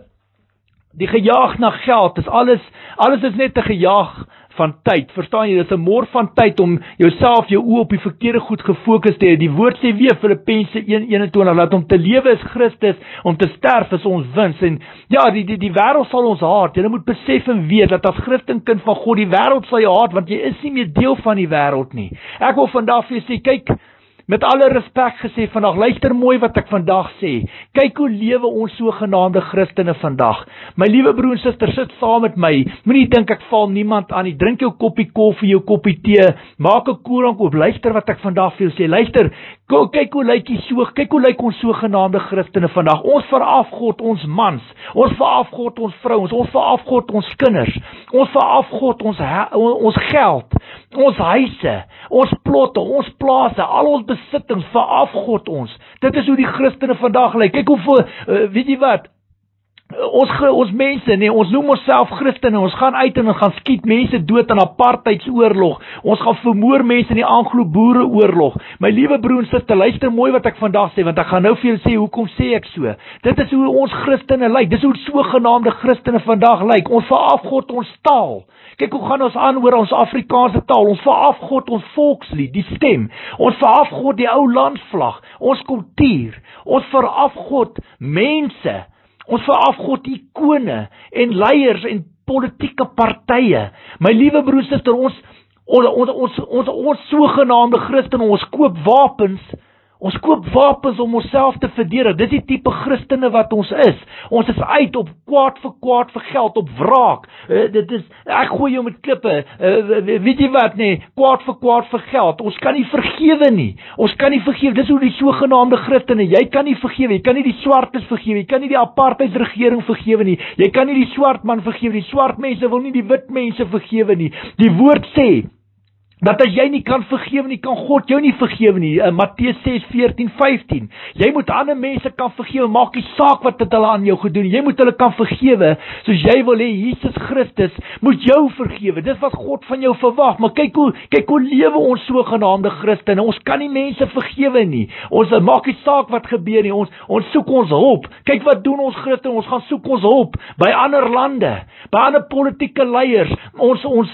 die gejaag na geld, is alles, alles is net 'n gejaag van tyd, verstaan jy, dit is 'n mor van tyd om jouself, jou oë op die verkeerde goed gefokus te hê. Die woord sê weer, Filippense een eenentwintig, dat om te lewe is Christus, om te sterf is ons wins, en ja, die, die, die wêreld sal ons haat. Jy moet besef en weet, dat as Christenkind van God, die wêreld sal jou haat, want jy is nie meer deel van die wêreld nie. Ek wil vandag vir jou sê, kyk, met alle respek gesê vandag, luister mooi wat ek vandag sê. Kyk hoe lewe ons sogenaamde Christene vandag. My liewe broer en suster, sit saam met my. Moenie dink ek val niemand aan nie. Drink jou koppie koffie, jou koppie tee, maak 'n koerant oop, luister wat ek vandag vir jou sê. Luister, kyk hoe lyk die so, kyk hoe lyk ons sogenaamde Christene vandag. Ons veraf God ons mans, ons veraf God ons vrouens, ons veraf God ons kinders, ons veraf God ons ons geld, ons huise, ons plotte, ons plase, al ons besittings, veraf God ons. Dit is hoe die Christene vandag lyk. Kyk hoeveel, uh, weet jy wat, ons, ons mense, nee, ons noem onsself Christene, ons gaan uit en ons gaan skiet mense dood in apartheidsoorlog, ons gaan vermoor mense in die Anglo-Boereoorlog. My liewe broer en suster, luister mooi wat ek vandag sê, want ek gaan nou vir julle sê, hoekom sê ek so? Dit is hoe ons Christene lyk, dit is hoe sogenaamde Christene vandag lyk. Ons veraf God ons taal. Kyk hoe gaan ons aan oor ons Afrikaanse taal, ons veraf God ons volkslied, die stem, ons veraf God die ou landvlag, ons kultuur, ons veraf God mense, ons veraf God ikone en leiers en politieke partye. My liewe broer en suster, ons ons ons ons ons, ons sogenaamde Christene, ons koop wapens Ons koop wapens om onsself te verdedig. Dis die tipe Christene wat ons is. Ons is uit op kwaad vir kwaad vir geld, op wraak. Uh, dit is, ek gooi jou met klippe. Uh, weet jy wat, nee, kwaad vir kwaad vir geld. Ons kan nie vergewe nie. Ons kan nie vergewe. Dis hoe die sogenaamde Christene, jy kan nie vergewe. Jy kan nie die swartes vergewe. Jy kan nie die apartheidsregering vergewe nie. Jy kan nie die swart man vergewe nie. Swart mense wil nie die wit mense vergewe nie. Die woord sê dat as jy nie kan vergewe nie, kan God jou nie vergewe nie. Uh, Matteus ses veertien vyftien. Jy moet ander mense kan vergewe, maak nie saak wat het hulle aan jou gedoen. Jy moet hulle kan vergewe, soos jy wil hê Jesus Christus moet jou vergewe. Dis wat God van jou verwag. Maar kyk hoe, kyk hoe lewe ons sogenaamde Christene. Ons kan nie mense vergewe nie. Ons maak nie saak wat gebeur nie. Ons, ons soek ons hulp. Kyk wat doen ons Christene. Ons gaan soek ons hulp by ander lande, by ander politieke leiers. Ons, ons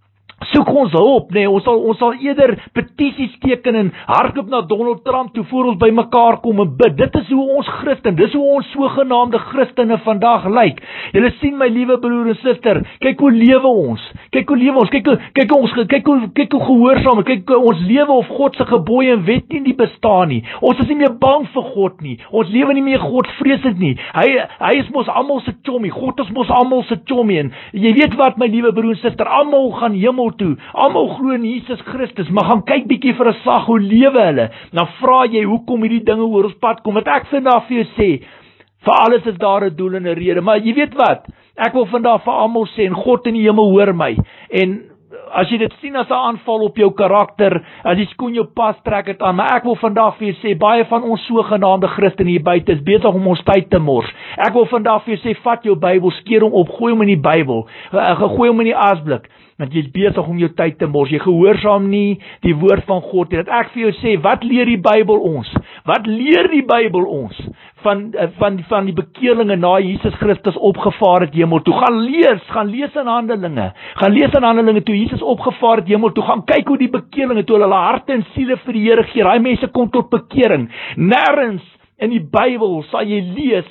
soek ons hulp, nee, ons sal, ons sal eerder petisies teken en hardloop na Donald Trump toe voor ons by mekaar kom en bid. Dit is hoe ons Christen, dis hoe ons sogenaamde Christene vandag lyk. Julle sien my liewe broer en suster, kyk hoe lewe ons, kyk hoe lewe ons, kyk hoe, kyk hoe ons, kyk hoe, kyk hoe gehoorsaam, kyk hoe ons lewe of God se gebooie en wet nie, nie bestaan nie. Ons is nie meer bang vir God nie, ons lewe nie meer godvreesend nie. Hy, hy is mos almal se chommy, God is mos almal se chommy en jy weet wat my liewe broer en suster, almal gaan hemel toe. Almal glo in Jesus Christus, maar gaan kyk bietjie vir 'n slag hoe lewe hulle. Dan vra jy hoekom hierdie dinge oor ons pad kom. Wat ek vandag vir jou sê, vir alles is daar 'n doel en 'n rede. Maar jy weet wat? Ek wil vandag vir almal sê en God in die hemel hoor my. En as jy dit sien as 'n aanval op jou karakter, as die skoen jou pas, trek dit aan. Maar ek wil vandag vir jou sê, baie van ons sogenaamde Christene hier buite is besig om ons tyd te mors. Ek wil vandag vir jou sê, vat jou Bybel, skeer hom op, gooi hom in die Bybel, gooi hom in die asblik. Want jy is besig om jou tyd te mors. Jy gehoorsaam nie die woord van God. Dat ek vir jou sê, wat leer die Bybel ons? Wat leer die Bybel ons van van van die bekeerlinge na Jesus Christus opgevaar het hemel toe? Gaan lees, gaan lees in Handelinge. Gaan lees in Handelinge toe Jesus opgevaar het hemel toe. Gaan kyk hoe die bekeerlinge toe hulle harte en siele vir die Here gee. Daai mense kom tot bekering. Nêrens in die Bybel sal jy lees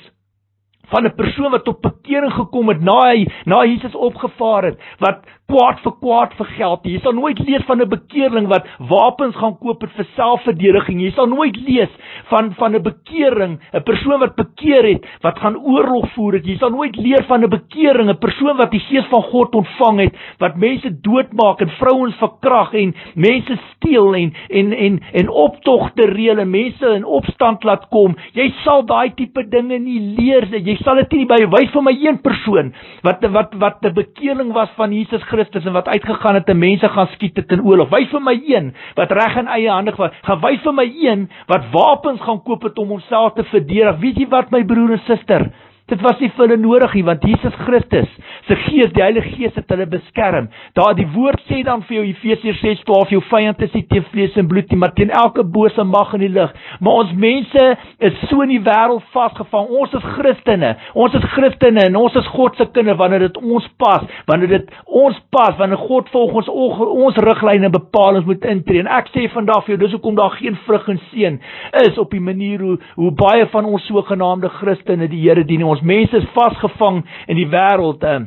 van 'n persoon wat tot bekering gekom het na hy na Jesus opgevaar het, wat kwaad vir kwaad vir geld. Jy sal nooit lees van 'n bekeerling wat wapens gaan koop het vir selfverdediging. Jy sal nooit lees van van 'n bekering, 'n persoon wat bekeer het, wat gaan oorlog voer het. Jy sal nooit leer van 'n bekering, 'n persoon wat die gees van God ontvang het, wat mense doodmaak en vrouens verkrag en mense steel en en en en optogte reël en mense in opstand laat kom. Jy sal daai tipe dinge nie leer. Jy sal dit nie by wys vir my een persoon wat wat wat 'n bekeerling was van Jesus Christus en wat uitgegaan het en mense gaan skiet het in oorlog. Wys vir my een wat reg in eie hande was. Gaan wys vir my een wat wapens gaan koop het om homself te verdedig. Weet jy wat my broer en suster? Dit was nie vir hulle nodig nie, want Jesus Christus se gees, die Heilige Gees het hulle beskerm. Daar die woord sê dan vir jou Efesiërs ses twaalf, jou vyand is nie teen vlees en bloed nie, maar teen elke bose mag in die lig. Maar ons mense is so in die wêreld vasgevang. Ons is Christene. Ons is Christene en ons is God se kinders wanneer dit ons pas, wanneer dit ons pas, wanneer God volgens ons, ons riglyne en bepalings moet intree. En ek sê vandag vir jou, dis hoekom daar geen vrug en seën is op die manier hoe hoe baie van ons sogenaamde Christene die Here dien. Ons mense is vasgevang in die wêreld. Uh,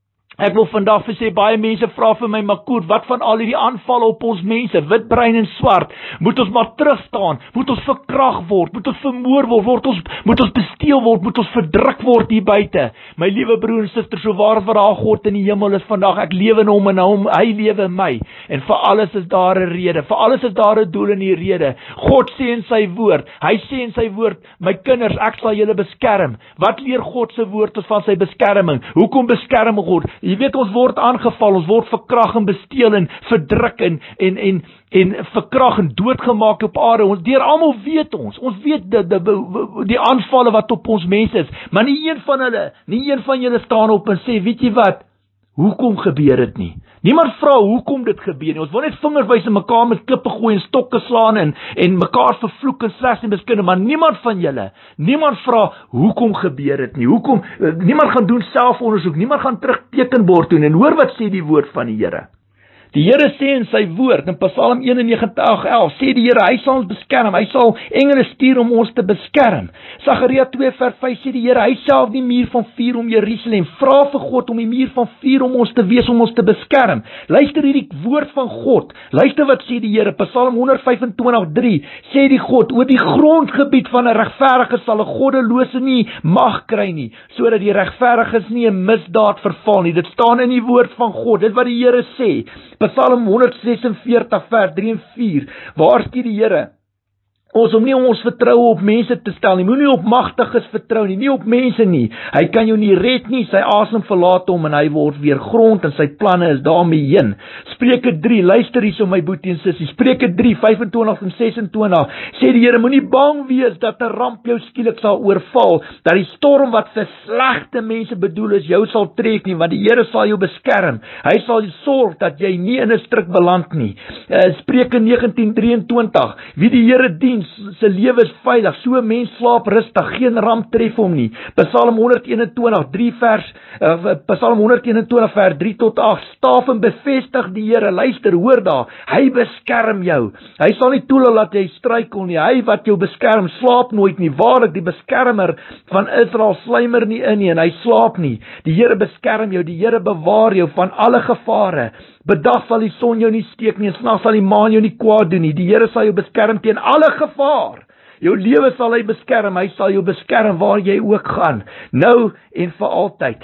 Ek wil vandag vir sê, baie mense vra vir my, maar Koet, wat van al hierdie aanvalle op ons mense, wit, bruin en swart? Moet ons maar terugstaan? Moet ons verkrag word? Moet ons vermoor word? Word ons, moet ons besteel word? Moet ons verdruk word hier buite? My liewe broer en suster, so waar vir haar God in die hemel is vandag, ek lewe in hom en hom, hy lewe in my. En vir alles is daar 'n rede. Vir alles is daar 'n doel en 'n rede. God sê in sy woord, hy sê in sy woord, my kinders, ek sal julle beskerm. Wat leer God se woord ons van sy beskerming? Hoekom beskerm God? Jy weet, ons word aangeval, ons word verkrag en besteel en verdruk en en en en verkrag en doodgemaak op aarde. Ons deur almal weet ons. Ons weet die die, die aanvalle wat op ons mense is, maar nie een van hulle, nie een van julle staan op en sê, weet jy wat? Hoekom gebeur dit nie? Niemand vra hoekom dit gebeur nie. Ons wil net vingers wys en mekaar met klippe gooi en stokke slaan en en mekaar vervloek en slegs en miskunde, maar niemand van julle, niemand vra hoekom gebeur dit nie. Hoekom? Niemand gaan doen selfondersoek, niemand gaan terug tekenbord doen en hoor wat sê die woord van die Here. Die Here sê in sy woord, in Psalm een en negentig elf, sê die Here, hy sal ons beskerm, hy sal engele stuur om ons te beskerm. Sagaria twee vers vyf sê die Here, hy self die muur van vuur om Jerusalem, vra vir God om die muur van vuur om ons te wees, om ons te beskerm. Luister hierdie woord van God, luister wat sê die Here, Psalm honderd vyfentwintig drie, sê die God, oor die grondgebied van 'n regverdige sal 'n goddelose nie mag kry nie, sodat die regverdiges nie 'n misdaad verval nie. Dit staan in die woord van God, dit wat die Here sê. Psalm honderd sesenveertig vers drie en vier, waarsku die Here ons om nie ons vertroue op mense te stel nie, moenie op magtiges vertrou nie, nie op mense nie. Hy kan jou nie red nie, sy asem verlaat hom en hy word weer grond en sy planne is daarmee heen. Spreuke drie, luister hierso my boetie en sussie, Spreuke drie, vyfentwintig en sesentwintig, sê die Here, moenie bang wees dat 'n ramp jou skielik sal oorval, dat die storm wat vir slegte mense bedoel is, jou sal trek nie, want die Here sal jou beskerm. Hy sal sorg dat jy nie in 'n struik beland nie. Uh, Spreuke negentien drieëntwintig, wie die Here dien, sy lewe is veilig, so 'n mens slaap rustig, geen ramp tref hom nie. Psalm honderd eenentwintig, drie vers, uh, Psalm honderd eenentwintig vers drie tot agt, staaf en bevestig die Here, luister, hoor daar, hy beskerm jou, hy sal nie toelaat dat jy struikel nie, hy wat jou beskerm, slaap nooit nie, waarlik die beskermer van Israel sluimer nie in nie, en hy slaap nie, die Here beskerm jou, die Here bewaar jou van alle gevare, bedag sal die son jou nie steek nie, en s'nags sal die maan jou nie kwaad doen nie, die Here sal jou beskerm teen alle gevaar, jou lewe sal hy beskerm, hy sal jou beskerm waar jy ook gaan, nou en vir altyd.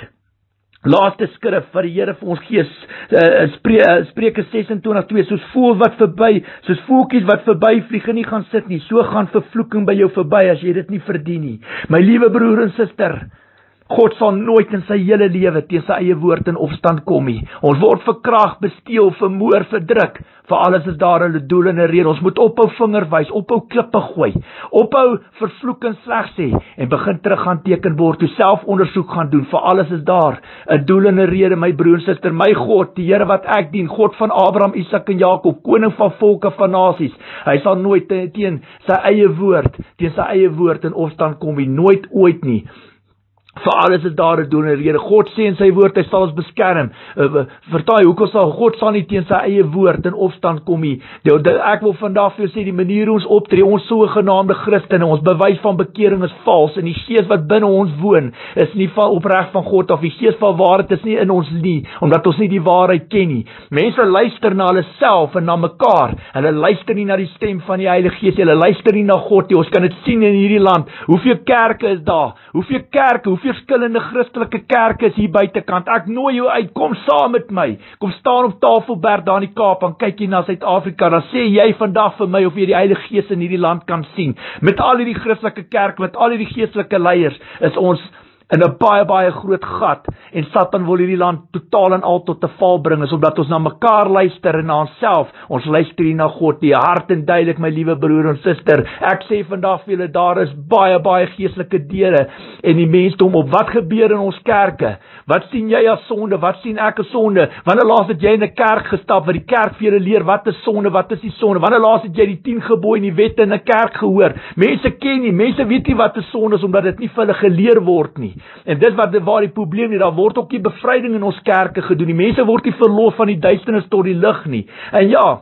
Laaste skrif wat die Here vir ons gee, uh, spre, uh, Spreuke sesentwintig twee, soos voël wat verby, soos voeltjies wat verby vlieg en nie gaan sit nie, so gaan vervloeking by jou verby as jy dit nie verdien nie. My liewe broer en suster, God sal nooit in sy hele lewe teen sy eie woord in opstand kom nie. Ons word verkrag, besteel, vermoor, verdruk. Vir alles is daar 'n doel en 'n rede. Ons moet ophou vinger wys, ophou klippe gooi, ophou vervloek en sleg sê en begin terug gaan tekenbord toe, self ondersoek gaan doen. Vir alles is daar 'n doel en 'n rede, my broer en suster. My God, die Here wat ek dien, God van Abraham, Isak en Jakob, koning van volke van nasies. Hy sal nooit teen sy eie woord, teen sy eie woord in opstand kom nie, nooit ooit nie. Vir alles is daar 'n doel en 'n rede. God sê in sy woord, hy sal ons beskerm. Uh, Vertaai, hoekom sal God sal nie teen sy eie woord in opstand kom nie. Ek wil vandag vir jou sê, die manier hoe ons optree, ons sogenaamde Christene, ons bewys van bekering is vals, en die gees wat binne ons woon, is nie van opreg van God of die gees van waarheid is nie in ons nie, omdat ons nie die waarheid ken nie. Mense luister na hulle self en na mekaar, hulle luister nie na die stem van die Heilige Gees, hulle luister nie na God nie. Ons kan dit sien in hierdie land. Hoeveel kerke is daar? Hoeveel kerke, hoeveel verskillende Christelike kerke is hier buitekant. Ek nooi jou uit, kom saam met my. Kom staan op Tafelberg daar in die Kaap en kyk jy na Suid-Afrika. Dan sê jy vandag vir my of jy die Heilige Gees in hierdie land kan sien. Met al hierdie Christelike kerk, met al hierdie geestelike leiers, is ons in 'n baie baie groot gat, en Satan wil hierdie land totaal en al tot 'n val bring, is omdat ons na mekaar luister en na onsself. Ons luister nie na God nie. Hart en duidelik, my liewe broer en suster. Ek sê vandag vir julle, daar is baie baie geestelike deure en die mensdom op. Wat gebeur in ons kerke? Wat sien jy as sonde? Wat sien ek as sonde? Wanneer laas het jy in 'n kerk gestap wat die kerk vir julle leer wat is sonde, wat is die sonde? Wanneer laas het jy die tien gebooie en die wette in 'n kerk gehoor? Mense ken nie, mense weet nie wat is sonde is omdat dit nie vir hulle geleer word nie. En dis wat waar die probleem nie, daar word ook nie bevryding in ons kerke gedoen nie. Mense word nie verlos van die duisternis tot die lig nie. En ja,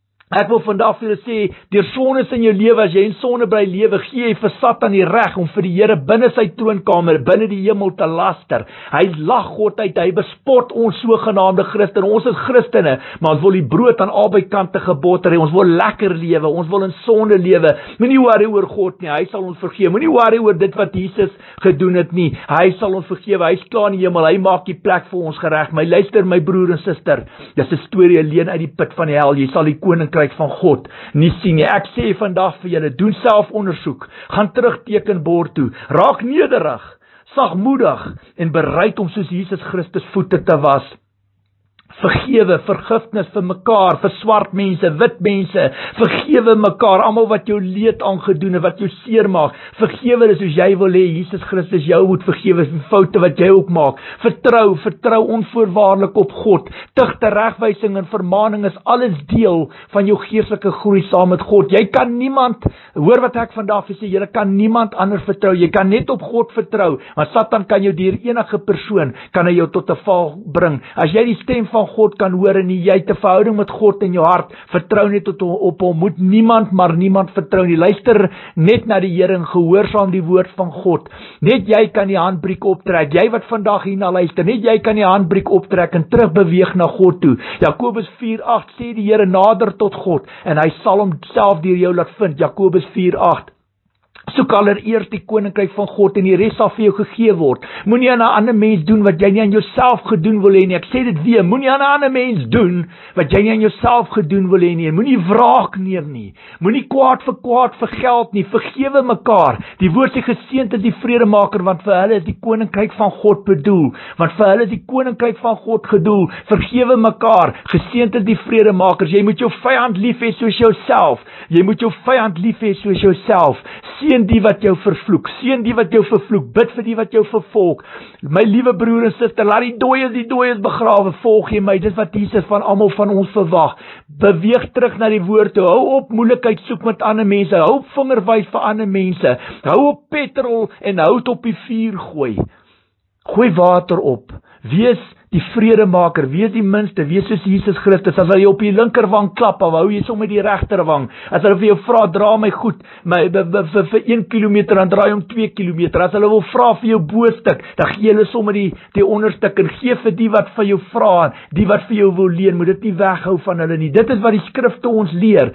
ek wil vandag vir julle sê, deur sondes in jou lewe, as jy in sonde bly lewe, gee jy vir Satan die reg om vir die Here binne sy troonkamer, binne die hemel te laster. Hy lag God uit, hy bespot ons sogenaamde Christene. Ons is Christene, maar ons wil die brood aan albei kante geboter hê. Ons wil lekker lewe, ons wil in sonde lewe. Moenie worry oor God nie, hy sal ons vergewe. Moenie worry oor dit wat Jesus gedoen het nie. Hy sal ons vergewe. Hy's klaar in die hemel, hy maak die plek vir ons gereg. My luister, my broer en suster, dis 'n storie alleen uit die put van die hel. Jy sal die koning van God nie sien nie. Ek sê vandag vir julle, doen self ondersoek, gaan terug tekenbord toe, raak nederig, sagmoedig en bereid om soos Jesus Christus voete te was. Vergewe, vergifnis vir mekaar, vir swart mense, wit mense, vergewe mekaar, almal wat jou leed aangedoen het, wat jou seer maak, vergewe dis soos jy wil hê, Jesus Christus jou moet vergewe vir foute wat jy ook maak, vertrou, vertrou onvoorwaardelik op God, tigte, regwysing en vermaning is alles deel van jou geestelike groei saam met God. Jy kan niemand, hoor wat ek vandag vir sê, jy kan niemand anders vertrou, jy kan net op God vertrou, want Satan kan jou deur enige persoon, kan hy jou tot 'n val bring. As jy die stem van van God kan hoor en nie. Jy het 'n verhouding met God in jou hart. Vertrou net op, op hom. Moet niemand maar niemand vertrou nie. Luister net na die Here en gehoorsaam die woord van God. Net jy kan die handbriek optrek. Jy wat vandag hierna luister, net jy kan die handbriek optrek en terugbeweeg na God toe. Jakobus vier agt sê die Here nader tot God en hy sal homself deur jou laat vind. Jakobus vier agt. Soek allereerst die koninkryk van God en die res sal vir jou gegee word. Moenie aan 'n ander mens doen wat jy nie aan jouself gedoen wil hê nie. Ek sê dit weer, moenie aan 'n ander mens doen wat jy nie aan jouself gedoen wil hê nie. Moenie wraak neem nie. Moenie kwaad vir kwaad vir geld nie. Vergewe mekaar. Die woord sê geseënd is die vredemaker, want vir hulle is die koninkryk van God bedoel. Want vir hulle is die koninkryk van God gedoel. Vergewe mekaar. Geseënd is die vredemakers. Jy moet jou vyand lief hê soos jouself. Jy moet jou vyand lief hê soos jouself. Seën die wat jou vervloek, seën die wat jou vervloek, bid vir die wat jou vervolg. My liewe broer en suster, laat die dooies die dooies begrawe, volg jy my, dis wat Jesus van almal van ons verwag. Beweeg terug na die woord toe, hou op moeilikheid soek met ander mense, hou op vingerwys vir ander mense, hou op petrol en hout op die vuur gooi. Gooi water op, wees die vredemaker, wees die minste, wees soos Jesus Christus. As hy op die linkerwang klap, dan hou jy sommer die regterwang. As hulle vir jou vra, dra my goed, my, vir, vir een kilometer, dan draai hom twee kilometer. As hulle wil vra vir jou bostuk, dan gee hulle sommer die, die onderstuk, en gee vir die wat vir jou vra, die wat vir jou wil leen, moet dit nie weghou van hulle nie. Dit is wat die skrifte ons leer.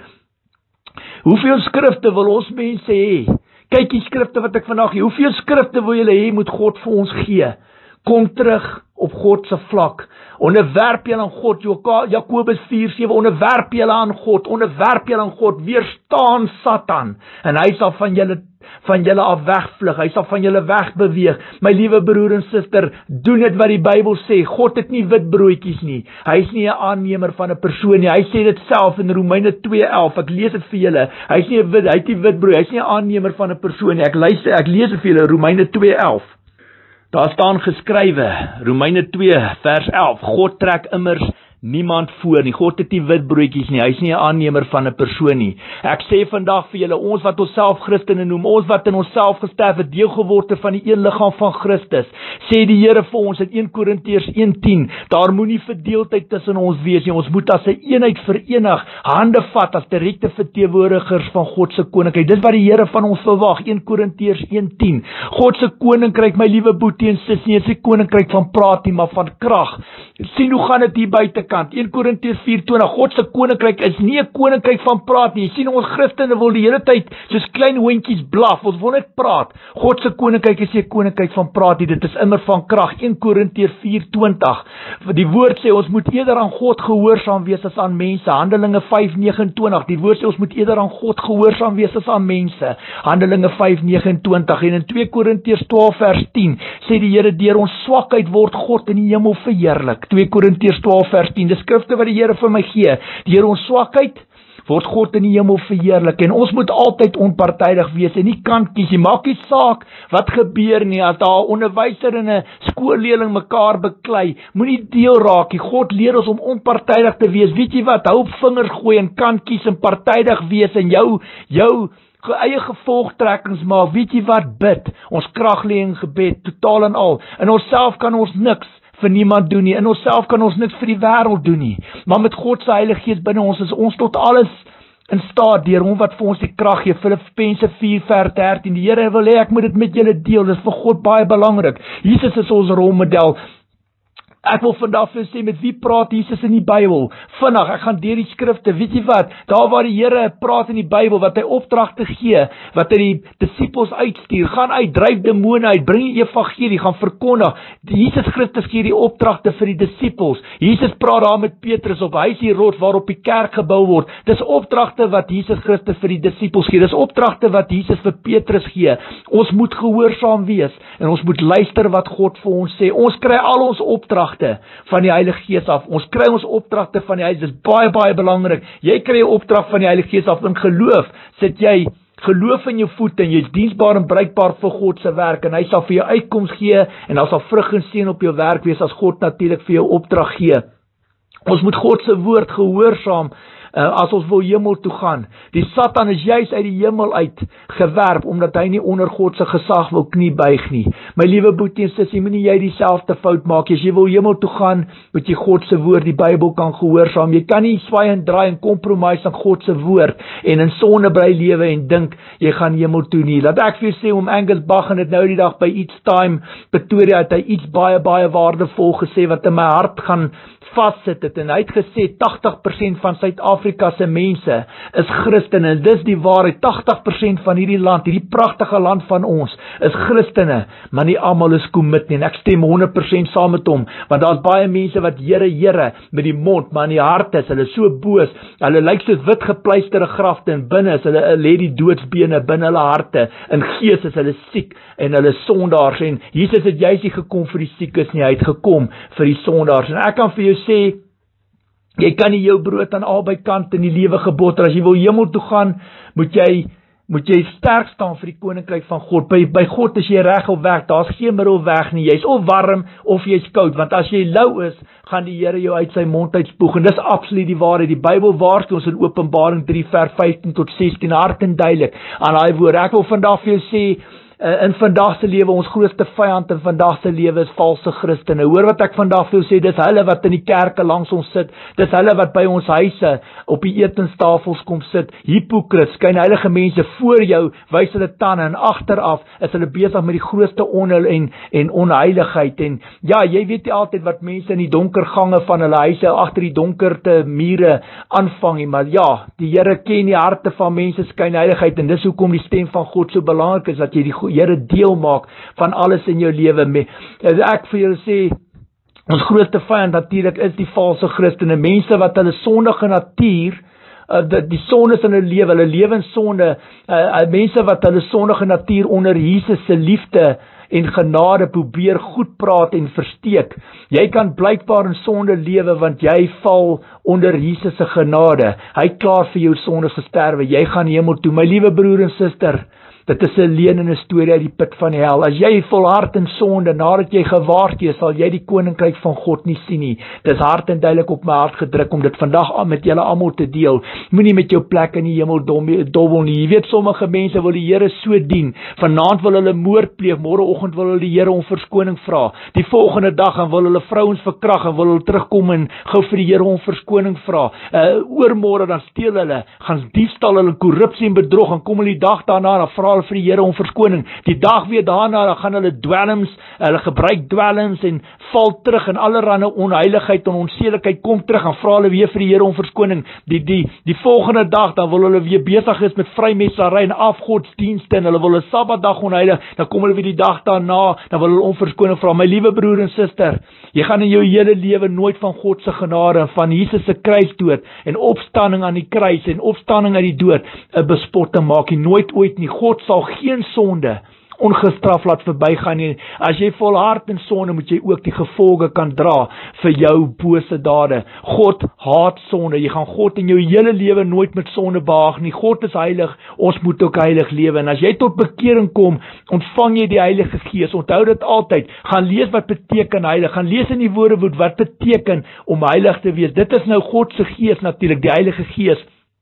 Hoeveel skrifte wil ons mense hê? Kyk die skrifte wat ek vandag hê, hoeveel skrifte wil julle hê, moet God vir ons gee? Kom terug op God se vlak. Onderwerp julle aan God. Jakobus vier sewe, onderwerp julle aan God. Onderwerp julle aan God. Weerstaan Satan. En hy sal van julle van julle af wegvlug. Hy sal van julle wegbeweeg. My liewe broer en suster, doen dit wat die Bybel sê. God het nie wit broodjies nie. Hy is nie 'n aannemer van 'n persoon nie. Hy sê dit self in Romeine twee elf. Ek lees dit vir julle. Hy is nie 'n wit, hy het nie wit brood. Hy is nie 'n aannemer van 'n persoon nie. Ek luister, ek lees dit vir julle, Romeine twee elf. Daar staan geskrywe, Romeine twee vers elf, God trek immers niemand voor nie. God het nie wit broodjies nie. Hy is nie 'n aannemer van 'n persoon nie. Ek sê vandag vir julle, ons wat onsself Christene noem, ons wat in onsself gesterf het, deel geword het van die een liggaam van Christus, sê die Here vir ons in een Korintiërs een tien, daar moenie verdeeldheid tussen ons wees nie. Ons moet as 'n eenheid verenig, hande vat as direkte verteenwoordigers van God se koninkryk. Dis wat die Here van ons verwag. een Korintiërs een tien. God se koninkryk, my liewe boetie en sussie, nie is 'n koninkryk van praat nie, maar van krag. Sien hoe gaan dit hier buite? een Korintiërs vier twintig, God se koninkryk is nie 'n koninkryk van praat nie. Jy sien, ons Christene wil die hele tyd soos klein hondjies blaf, ons wil net praat. God se koninkryk is nie 'n koninkryk van praat nie, dit is immer van krag. een Korintiërs vier twintig, die woord sê ons moet eerder aan God gehoorsaam wees as aan mense. Handelinge vyf negenentwintig, die woord sê ons moet eerder aan God gehoorsaam wees as aan mense. Handelinge vyf negenentwintig, en in twee Korintiërs twaalf vers tien, sê die Here, deur ons swakheid word God in die hemel verheerlik. twee Korintiërs twaalf vers tien, die skrifte wat die Here vir my gee, deur ons swakheid word God in die hemel verheerlik, en ons moet altyd onpartydig wees en nie kant kies nie. Maak nie saak wat gebeur nie, as daar 'n onderwyser en 'n skoolleerling mekaar beklei, moenie deel raak nie. God leer ons om onpartydig te wees. Weet jy wat, hou op vingers gooi en kant kies en partydig wees en jou jou eie gevolgtrekkings maak. Weet jy wat, bid. Ons krag lê in gebed, totaal en al. In onsself kan ons niks vir niemand doen nie. In onsself kan ons niks vir die wêreld doen nie. Maar met God se Heilige Gees binne ons is ons tot alles in staat deur hom wat vir ons die krag gee. Filippense vier vers dertien. Die Here wil hê ek moet dit met julle deel. Dit is vir God baie belangrik. Jesus is ons rolmodel. Ek wil vandag vir sê, met wie praat Jesus in die Bybel? Vinnig, ek gaan deur die skrifte. Weet jy wat? Daar waar die Here praat in die Bybel, wat hy opdragte gee, wat hy die disippels uitstuur, gaan uit, dryf demone uit, bring die evangelie, gaan verkondig. Jesus Christus gee die opdragte vir die disippels. Jesus praat daar met Petrus op, hy is die rots waarop die kerk gebou word. Dis opdragte wat Jesus Christus vir die disippels gee. Dis opdragte wat Jesus vir Petrus gee. Ons moet gehoorsaam wees en ons moet luister wat God vir ons sê. Ons kry al ons opdragte van die Heilige Gees af. Ons kry ons opdragte van die Heilige Gees. Dis baie baie belangrik. Jy kry 'n opdrag van die Heilige Gees af in geloof. Sit jy geloof in jou voete en jy's diensbaar en bruikbaar vir God se werk, en hy sal vir jou uitkoms gee en daar sal vrug en seën op jou werk wees as God natuurlik vir jou opdrag gee. Ons moet God se woord gehoorsaam uh, as ons wil hemel toe gaan. Die Satan is juis uit die hemel uit gewerp, omdat hy nie onder God se gesag wil knie buig nie. My liewe boetie en sussie, moenie jy dieselfde fout maak. As jy wil hemel toe gaan, moet jy God se woord, die Bybel kan gehoorsaam. Jy kan nie swaai en draai en compromise aan God se woord en in sonde bly lewe en dink jy gaan hemel toe nie. Laat ek vir jou sê, om Angus Bach het nou die dag by Each Time Pretoria het hy iets baie baie waardevol gesê wat in my hart gaan vassit het, en hy het gesê tagtig persent van Suid-Afrika se mense is Christene, en dis die waarheid. Tagtig persent van hierdie land, hierdie pragtige land van ons, is Christene, maar nie almal is commit nie, en ek stem honderd persent saam met hom, want daar's baie mense wat Here, Here met die mond, maar in die hart is hulle so boos, hulle lyk soos wit gepleisterde grafte, en binne is hulle lê die doodsbene binne hulle harte, in gees is hulle siek, en hulle sondaars, en Jesus het juis nie gekom vir die siekes nie, hy het gekom vir die sondaars, en ek kan vir jou sê, jy kan nie jou brood aan albei kante in die lewe geboter. As jy wil hemel toe gaan, moet jy moet jy sterk staan vir die koninkryk van God. By, by God is jy reg of weg, daar's geen middelweg nie. Jy's of warm of jy's koud, want as jy lou is, gaan die Here jou uit sy mond uitspoeg, en dis absoluut die waarheid. Die Bybel waarsku ons in Openbaring drie vers vyftien tot sestien hard en duidelik aan daai woord. Ek wil vandag vir jou sê, in vandag se lewe, ons grootste vyand in vandag se lewe is valse Christene. Hoor wat ek vandag vir jou sê, dis hulle wat in die kerke langs ons sit, dis hulle wat by ons huise op die etenstafels kom sit, hypocrites, skynheilige mense. Voor jou wys hulle tande, en agteraf is hulle besig met die grootste onheil en, en onheiligheid, en ja, jy weet nie altyd wat mense in die donker gange van hulle huise, agter die donkerte mure aanvang nie, maar ja, die Here ken die harte van mense skynheiligheid, en dis hoekom die stem van God so belangrik is, dat jy die Here deel maak van alles in jou lewe. Ek vir julle sê, ons grootste vyand natuurlik is die valse Christene, mense wat hulle sondige natuur, uh, die, die sondes in hulle lewe, hulle lewe in sonde, uh, uh, mense wat hulle sondige natuur onder Jesus se liefde en genade probeer goed praat en versteek. Jy kan blykbaar in sonde lewe, want jy val onder Jesus se genade. Hy het klaar vir jou sondes gesterwe, jy gaan hemel toe. My liewe broer en suster, dit is 'n lenende storie uit die put van die hel. As jy volhard in sonde, nadat jy gewaard is, sal jy die koninkryk van God nie sien nie. Dis hard en duidelik op my hart gedruk om dit vandag met julle almal te deel. Moenie met jou plek in die hemel dobbel nie. Jy weet, sommige mense wil die Here so dien. Vanaand wil hulle moord pleeg, môreoggend wil hulle die Here om verskoning vra. Die volgende dag dan wil hulle vrouens verkrag en wil hulle terugkom en gou vir die Here om verskoning vra. Uh, oormôre dan steel hulle, gaan diefstal hulle, korrupsie en bedrog, en kom hulle die dag daarna dan vra vir die Here om verskoning. Die dag weer daarna, dan gaan hulle dwelms, hulle gebruik dwelms en val terug in allerlei onheiligheid en onsedelikheid, kom terug en vra hulle weer vir die Here om verskoning. Die die die volgende dag dan wil hulle weer besig is met vrymessery en afgodsdienste, en hulle wil 'n Sabbatdag onheilig, dan kom hulle weer die dag daarna, dan wil hulle om verskoning vra. My liewe broer en suster, jy gaan in jou hele lewe nooit van God se genade en van Jesus se kruisdood en opstanding aan die kruis en opstanding uit die dood 'n bespotting maak nie, nooit ooit nie. God sal geen sonde ongestraf laat verbygaan nie. As jy volhard in sonde, moet jy ook die gevolge kan dra vir jou bose dade. God haat sonde. Jy gaan God in jou hele lewe nooit met sonde behaag nie. God is heilig, ons moet ook heilig lewe. En as jy tot bekering kom, ontvang jy die Heilige Gees. Onthou dit altyd. Gaan lees wat beteken heilig. Gaan lees in die Woordeboek wat beteken om heilig te wees. Dit is nou God se Gees natuurlik, die Heilige Gees.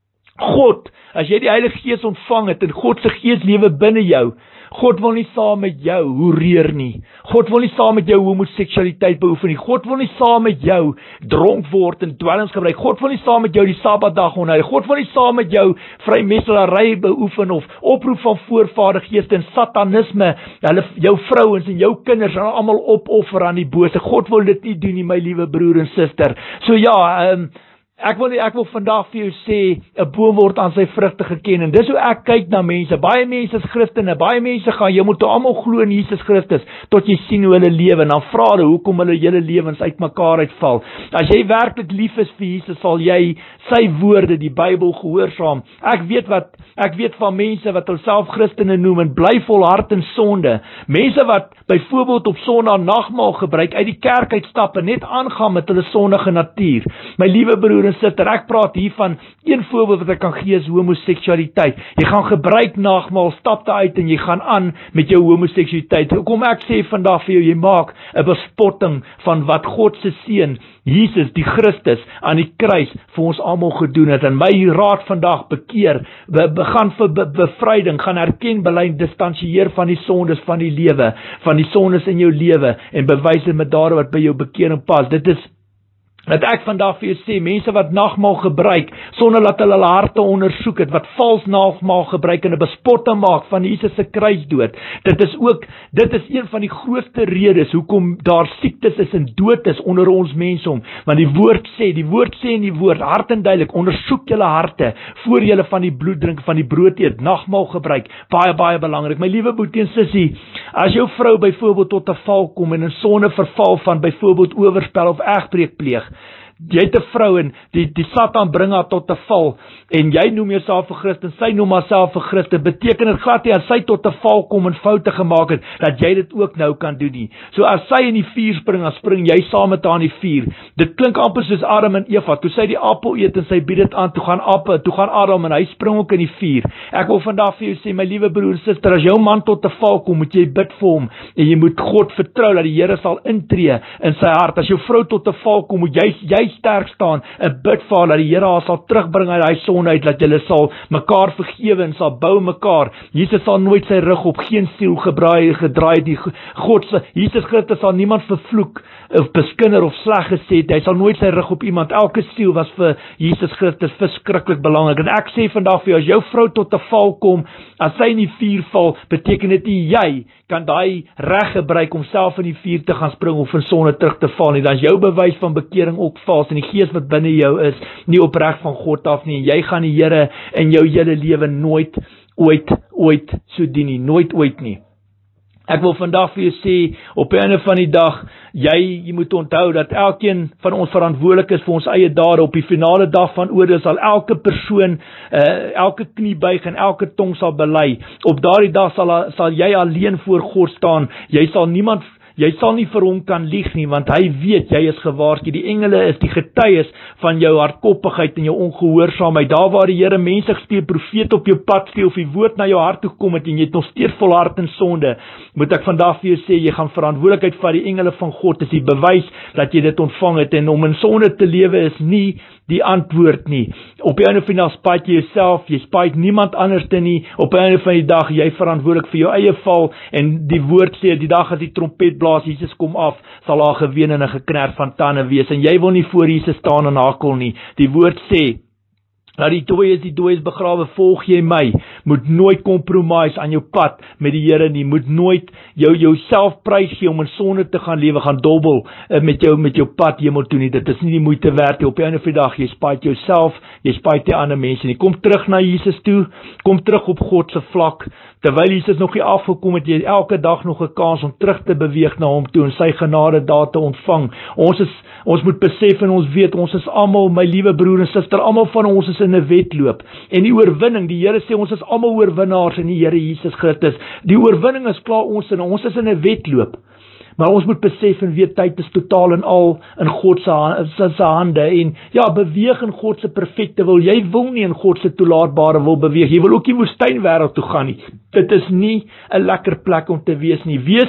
God, as jy die Heilige Gees ontvang het en God se Gees lewe binne jou, God wil nie saam met jou hoereer nie. God wil nie saam met jou homoseksualiteit beoefen nie. God wil nie saam met jou dronk word en dwelms gebruik. God wil nie saam met jou die Sabbatdag onheilig. God wil nie saam met jou vrymessery beoefen of oproep van voorvadergeeste en satanisme, hulle jou vrouens en jou kinders en almal opoffer aan die bose. God wil dit nie doen nie, my liewe broer en suster. So ja, um, Ek wil, ek wil vandag vir jou sê, 'n boom word aan sy vrugte geken, en dis hoe ek kyk na mense. Baie mense is Christene, baie mense gaan, jy moet almal glo in Jesus Christus, tot jy sien hoe hulle lewe, en dan vra hulle, hoekom hulle hele lewens uitmekaar uitval. As jy werklik lief is vir Jesus, sal jy sy woorde, die Bybel, gehoorsaam. Ek weet wat, ek weet van mense wat hulself Christene noem, en bly volhard in sonde. Mense wat byvoorbeeld op Sondag nagmaal gebruik, uit die kerk uitstap, en net aangaan met hulle sondige natuur. My liewe broer en suster, ek praat hier van een voorbeeld wat ek kan gee is homoseksualiteit. Jy gaan gebruik nagmaal, stap daar uit en jy gaan aan met jou homoseksualiteit. Kom ek sê vandag vir jou, jy maak 'n bespotting van wat God se seun Jesus die Christus aan die kruis vir ons almal gedoen het. En my raad vandag, bekeer, be, be, gaan vir be, bevryding, gaan erken, bely, distansieer van die sondes van die lewe, van die sondes in jou lewe en bewys dit met dade wat by jou bekering pas. Dit is dat ek vandag vir jou sê, mense wat nagmaal gebruik, sonder dat hulle hulle harte ondersoek het, wat vals nagmaal gebruik en 'n bespotting maak van Jesus se kruisdood, dit is ook, dit is een van die grootste redes, hoekom daar siektes is en dood is onder ons mensom, want die woord sê, die woord sê in die woord, hard en duidelik, ondersoek julle harte, voor julle van die bloed drink, van die brood eet, nagmaal gebruik, baie, baie belangrik. My liewe boetie en sussie, as jou vrou byvoorbeeld tot 'n val kom, en in sonde verval van byvoorbeeld oorspel of egbreek pleeg, jy het 'n vrou en die, die Satan bring haar tot 'n val, en jy noem jouself 'n Christen, sy noem haarself 'n Christen, beteken dit glad nie as sy tot 'n val kom en foute gemaak het, dat jy dit ook nou kan doen nie. So as sy in die vuur spring, dan spring jy saam met haar in die vuur. Dit klink amper soos Adam en Eva, toe sy die appel eet en sy bied dit aan, toe gaan Apple, toe gaan Adam en hy spring ook in die vuur. Ek wil vandag vir jou sê, my liewe broer en suster, as jou man tot 'n val kom, moet jy bid vir hom, en jy moet God vertrou, dat die Here sal intree in sy hart. As jou vrou tot 'n val kom, moet jy, jy sterk staan en bid vir haar, dat die Here haar sal terugbring uit daai sonde uit, dat julle sal mekaar vergewe en sal bou mekaar. Jesus sal nooit sy rug op geen siel gedraai gedraai die God se Jesus Christus sal niemand vervloek of beskinder of sleg gesê, hy sal nooit sy rug op iemand. Elke siel was vir Jesus Christus verskriklik belangrik. En ek sê vandag vir jou, as jou vrou tot 'n val kom, as sy in die vuur val, beteken dit nie jy kan daai reg gebruik om self in die vuur te gaan spring of in sonde terug te val nie. Dan is jou bewys van bekering ook vals en die gees wat binne jou is nie opreg van God af nie. En jy gaan die Here in jou hele lewe nooit ooit ooit so dien nie, nooit ooit nie. Ek wil vandag vir jou sê, op die einde van die dag, jy, jy moet onthou dat elkeen van ons verantwoordelik is vir ons eie dade. Op die finale dag van oordeel sal elke persoon, uh, elke knie buig en elke tong sal bely. Op daardie dag sal, sal jy alleen voor God staan. Jy sal niemand Jy sal nie vir hom kan lieg nie, want hy weet jy is gewaarsku. Die engele is die getuies van jou hardkoppigheid en jou ongehoorsaamheid. Daar waar die Here mense gestuur, profeet op jou pad stuur, of die woord na jou hart toe kom het en jy het nog steeds volhard in sonde, moet ek vandag vir jou sê, jy gaan verantwoordelikheid van die engele van God, dis die bewys dat jy dit ontvang het, en om in sonde te lewe is nie die antwoord nie. Op die einde van die dag spaait jy jouself, jy spaait niemand anders te nie. Op die einde van die dag, jy verantwoordelik vir jou eie val, en die woord sê, die dag as die trompet blaas, Jesus kom af, sal daar geween en 'n gekner van tande wees, en jy wil nie voor Jesus staan en hakel nie. Die woord sê, dat die dooie is, die dooie is begrawe, volg jy my, moet nooit compromise aan jou pad met die Here nie, moet nooit jou jouself prys gee om in sonde te gaan lewe, gaan dobbel uh, met jou met jou pad hemel toe nie, dit is nie die moeite werd nie. Op die einde van die dag, jy spaait jouself, jy spaait die ander mense nie. Kom terug na Jesus toe, kom terug op God se vlak, terwyl Jesus nog nie afgekom het, jy elke dag nog 'n kans om terug te beweeg na hom toe en sy genade daar te ontvang. Ons is, ons moet besef en ons weet, ons is almal, my liewe broer en suster, almal van ons is in 'n wedloop. En die oorwinning, die Here sê ons is almal oorwinnaars in die Here Jesus Christus. Die oorwinning is klaar ons in, ons is in 'n wedloop. Maar ons moet besef en weet, tyd is totaal en al in God se se hande, en ja, beweeg in God se perfekte wil. Jy wil nie in God se toelaatbare wil beweeg, jy wil ook nie woestynwêreld toe gaan nie. Dit is nie 'n lekker plek om te wees nie. Wees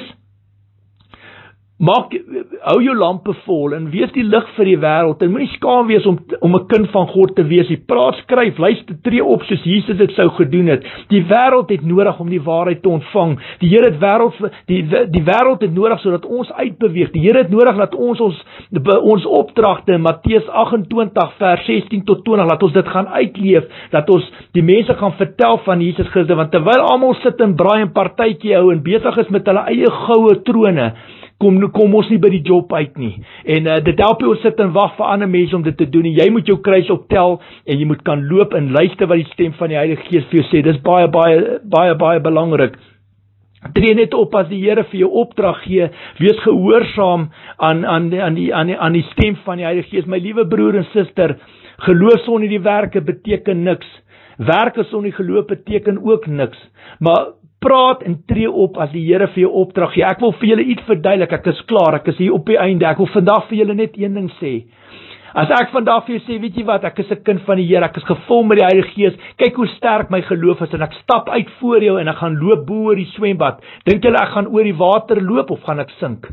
Maak, hou jou lampe vol en wees die lig vir die wêreld, en moenie skaam wees om om 'n kind van God te wees. Jy praat, skryf, luister, tree op soos Jesus dit sou gedoen het. Die wêreld het nodig om die waarheid te ontvang. Die Here het wêreld die die wêreld het nodig sodat ons uitbeweeg. Die Here het nodig dat ons ons ons opdragte in Matteus agt-en-twintig vers sestien tot twintig laat ons dit gaan uitleef, dat ons die mense gaan vertel van Jesus Christus, want terwyl almal sit en braai en partytjie hou en besig is met hulle eie goue trone, Kom, kom ons nie by die job uit nie. En uh, dit help jy ons sit en wag vir ander mense om dit te doen. En jy moet jou kruis optel en jy moet kan loop en luister wat die stem van die Heilige Gees vir jou sê. Dis baie, baie, baie, baie belangrik. Tree net op as die Here vir jou opdrag gee. Wees gehoorsaam aan, aan, aan, die, aan, die, aan die stem van die Heilige Gees. My liewe broer en suster, geloof sonder die werke beteken niks. Werke sonder die geloof beteken ook niks. Maar praat en tree op as die Here vir jou opdrag gee. Ek wil vir julle iets verduidelik, ek is klaar, ek is hier op die einde. Ek wil vandag vir julle net een ding sê. As ek vandag vir jou sê, weet jy wat, ek is 'n kind van die Here, ek is gevul met die Heilige Gees, kyk hoe sterk my geloof is, en ek stap uit voor jou, en ek gaan loop bo oor die swembad, dink julle ek gaan oor die water loop, of gaan ek sink?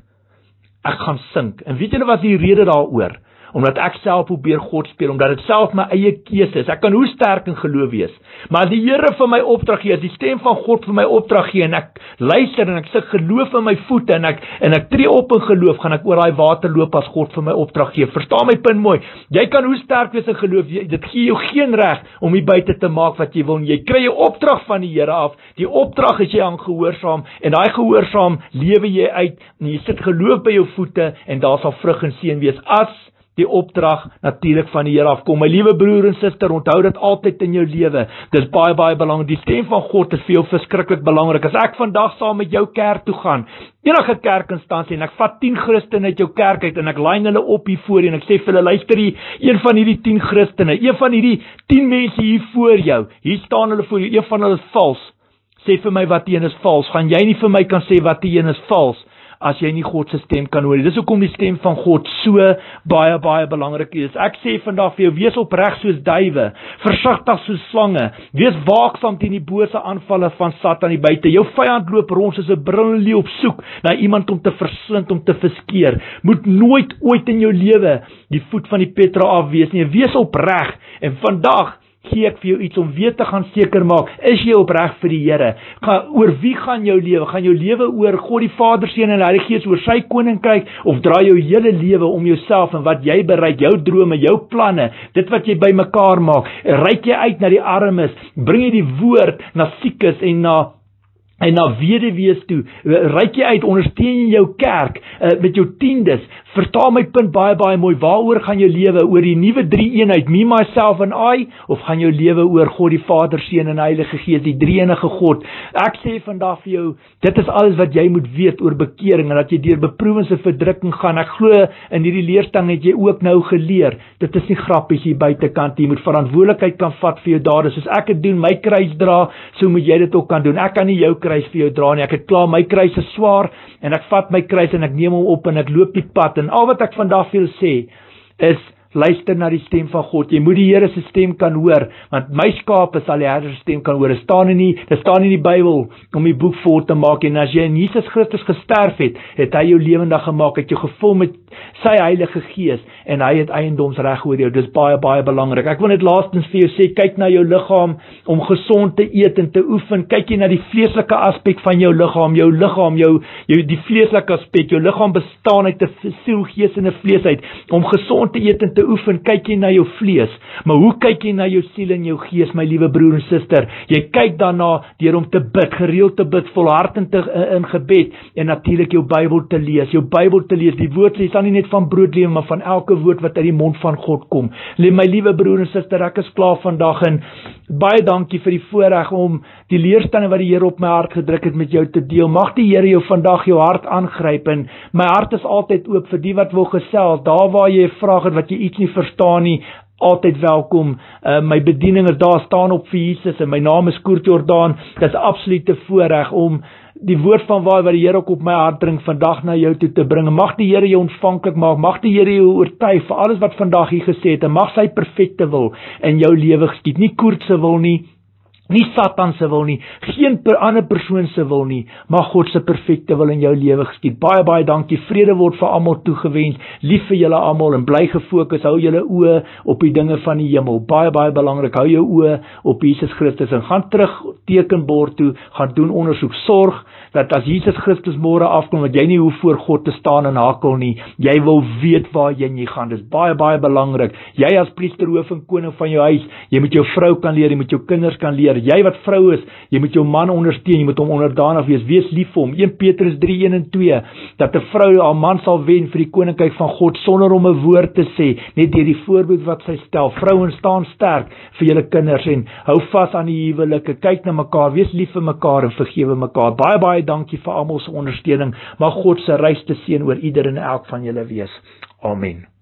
Ek gaan sink, en weet julle wat die rede daaroor? Omdat ek self probeer God speel, omdat dit self my eie keuse is. Ek kan hoe sterk in geloof wees, maar as die Here vir my opdrag gee, as die stem van God vir my opdrag gee, en ek luister, en ek sit geloof in my voete, en ek, en ek tree op in geloof, gaan ek oor daai water loop as God vir my opdrag gee. Verstaan my punt mooi? Jy kan hoe sterk wees in geloof, jy, dit gee jou geen reg om hier buite te maak wat jy wil. Jy kry jou opdrag van die Here af, die opdrag is jy aan gehoorsaam, en daai gehoorsaam lewe jy uit, en jy sit geloof by jou voete, en daar sal vrug en seën wees, as die opdrag natuurlik van die Here afkom. My liewe broer en suster, onthou dit altyd in jou lewe. Dis baie baie belangrik. Die stem van God is vir jou verskriklik belangrik. As ek vandag saam met jou kerk toe gaan, enige kerkinstansie, en ek vat tien Christene uit jou kerk uit, en ek lyn hulle op hier voor, en ek sê vir hulle, luister hier, een van hierdie tien Christene, een van hierdie tien mense hier voor jou, hier staan hulle voor jou, een van hulle is vals. Sê vir my wat die een is vals. Gaan jy nie vir my kan sê wat die een is vals, as jy nie God se stem kan hoor. Dis hoekom die stem van God so baie, baie belangrik is. Ek sê vandag vir jou, wees opreg soos duwe, versigtig soos slange, wees waaksaam teen die bose aanvalle van Satan hier buite. Jou vyand loop rond soos 'n brullende leeu op soek na iemand om te verslind, om te verskeer. Moet nooit ooit in jou lewe die voet van die Petra afwees nie. Wees opreg, en vandag gee ek vir jou iets om weer te gaan seker maak, is jy opreg vir die Here? Ga, oor wie gaan jou lewe? Gaan jou lewe oor God die Vader, Seun en Heilige Gees, oor sy koninkryk, of draai jou hele lewe om jouself en wat jy bereik, jou drome, jou planne, dit wat jy bymekaar maak? Reik jy uit na die armes? Bring jy die woord na siekes en na en na weduwees toe? Reik jy uit, ondersteun jy jou kerk uh, met jou tiendes? Verstaan my punt baie baie mooi. Waaroor gaan jou lewe? Oor die nuwe drie eenheid, me, myself en I, of gaan jou lewe oor God die Vader, Seun en Heilige Gees, die drie enige God? Ek sê vandag vir jou, dit is alles wat jy moet weet oor bekering, en dat jy deur beproewings en verdrukking gaan. Ek glo in hierdie leerstelling het jy ook nou geleer, dit is nie grappies hier buitekant, jy moet verantwoordelikheid kan vat vir jou dade. Soos ek het doen, my kruis dra, so moet jy dit ook kan doen. Ek kan nie jou kruis vir jou dra nie. Ek het klaar, my kruis is swaar, en ek vat my kruis en ek neem hom op en ek loop die pad. En al wat ek vandag wil sê is, luister na die stem van God. Jy moet die Here se stem kan hoor, want my skape sal die Herder se stem kan hoor. Dit staan in die, dit staan in die Bybel om die boek vol te maak, en as jy in Jesus Christus gesterf het, het hy jou lewendig gemaak, het jou gevul met sy Heilige Gees, en hy het eiendomsreg oor jou. Dis baie baie belangrik. Ek wil net laastens vir jou sê, kyk na jou liggaam om gesond te eet en te oefen. Kyk jy na die vleeslike aspek van jou liggaam, jou liggaam, jou, jou die vleeslike aspek. Jou liggaam bestaan uit 'n siel, gees en 'n vlees uit. Om gesond te eet en te oefen, kyk jy na jou vlees, maar hoe kyk jy na jou siel en jou gees, my liewe broer en suster? Jy kyk daarna deur om te bid, gereeld te bid, volhardend te, in gebed, en natuurlik jou Bybel te lees, jou Bybel te lees. Die woord sê, sal nie net van brood lewe, maar van elke woord wat uit die mond van God kom. My liewe broer en suster, ek is klaar vandag, en baie dankie vir die voorreg om die leerstelling wat die Here op my hart gedruk het met jou te deel. Mag die Here jou vandag jou hart aangryp, en my hart is altyd oop vir die wat wil gesels. Daar waar jy 'n vraag het wat jy iets nie verstaan nie, altyd welkom. Uh, my bediening is daar, staan op vir Jesus, en my naam is Koert Jordaan. Dit is absolute voorreg om die woord van waar wat die Here ook op my hart dring vandag na jou toe te bring. Mag die Here jou ontvanklik maak, mag die Here jou oortuig vir alles wat vandag hier gesê het, en mag sy perfekte wil in jou lewe geskied. Nie Koert se wil nie, nie Satan se wil nie, geen per ander persoon se wil nie, maar God se perfekte wil in jou lewe geskied. Baie baie dankie. Vrede word vir almal toegewens. Lief vir julle almal, en bly gefokus. Hou julle oë op die dinge van die hemel. Baie baie belangrik. Hou jou oë op Jesus Christus, en gaan terug tekenbord toe, gaan doen ondersoek. Sorg dat as Jesus Christus môre afkom, dat jy nie hoef voor God te staan en hakel nie. Jy wil weet waar jy nie gaan. Dis baie baie belangrik. Jy as priester, hoof en koning van jou huis, jy moet jou vrou kan leer, jy moet jou kinders kan leer. Jy wat vrou is, jy moet jou man ondersteun, jy moet hom onderdanig wees, wees lief vir hom. Eerste Petrus drie, een en twee, dat 'n vrou haar man sal wen vir die koninkryk van God, sonder om 'n woord te sê, net deur die voorbeeld wat sy stel. Vrouens, staan sterk vir julle kinders, en hou vas aan die huwelike, kyk na mekaar, wees lief vir mekaar, en vergewe mekaar. Baie baie dankie vir almal se ondersteuning. Mag God se ryste seën oor ieder en elk van julle wees. Amen.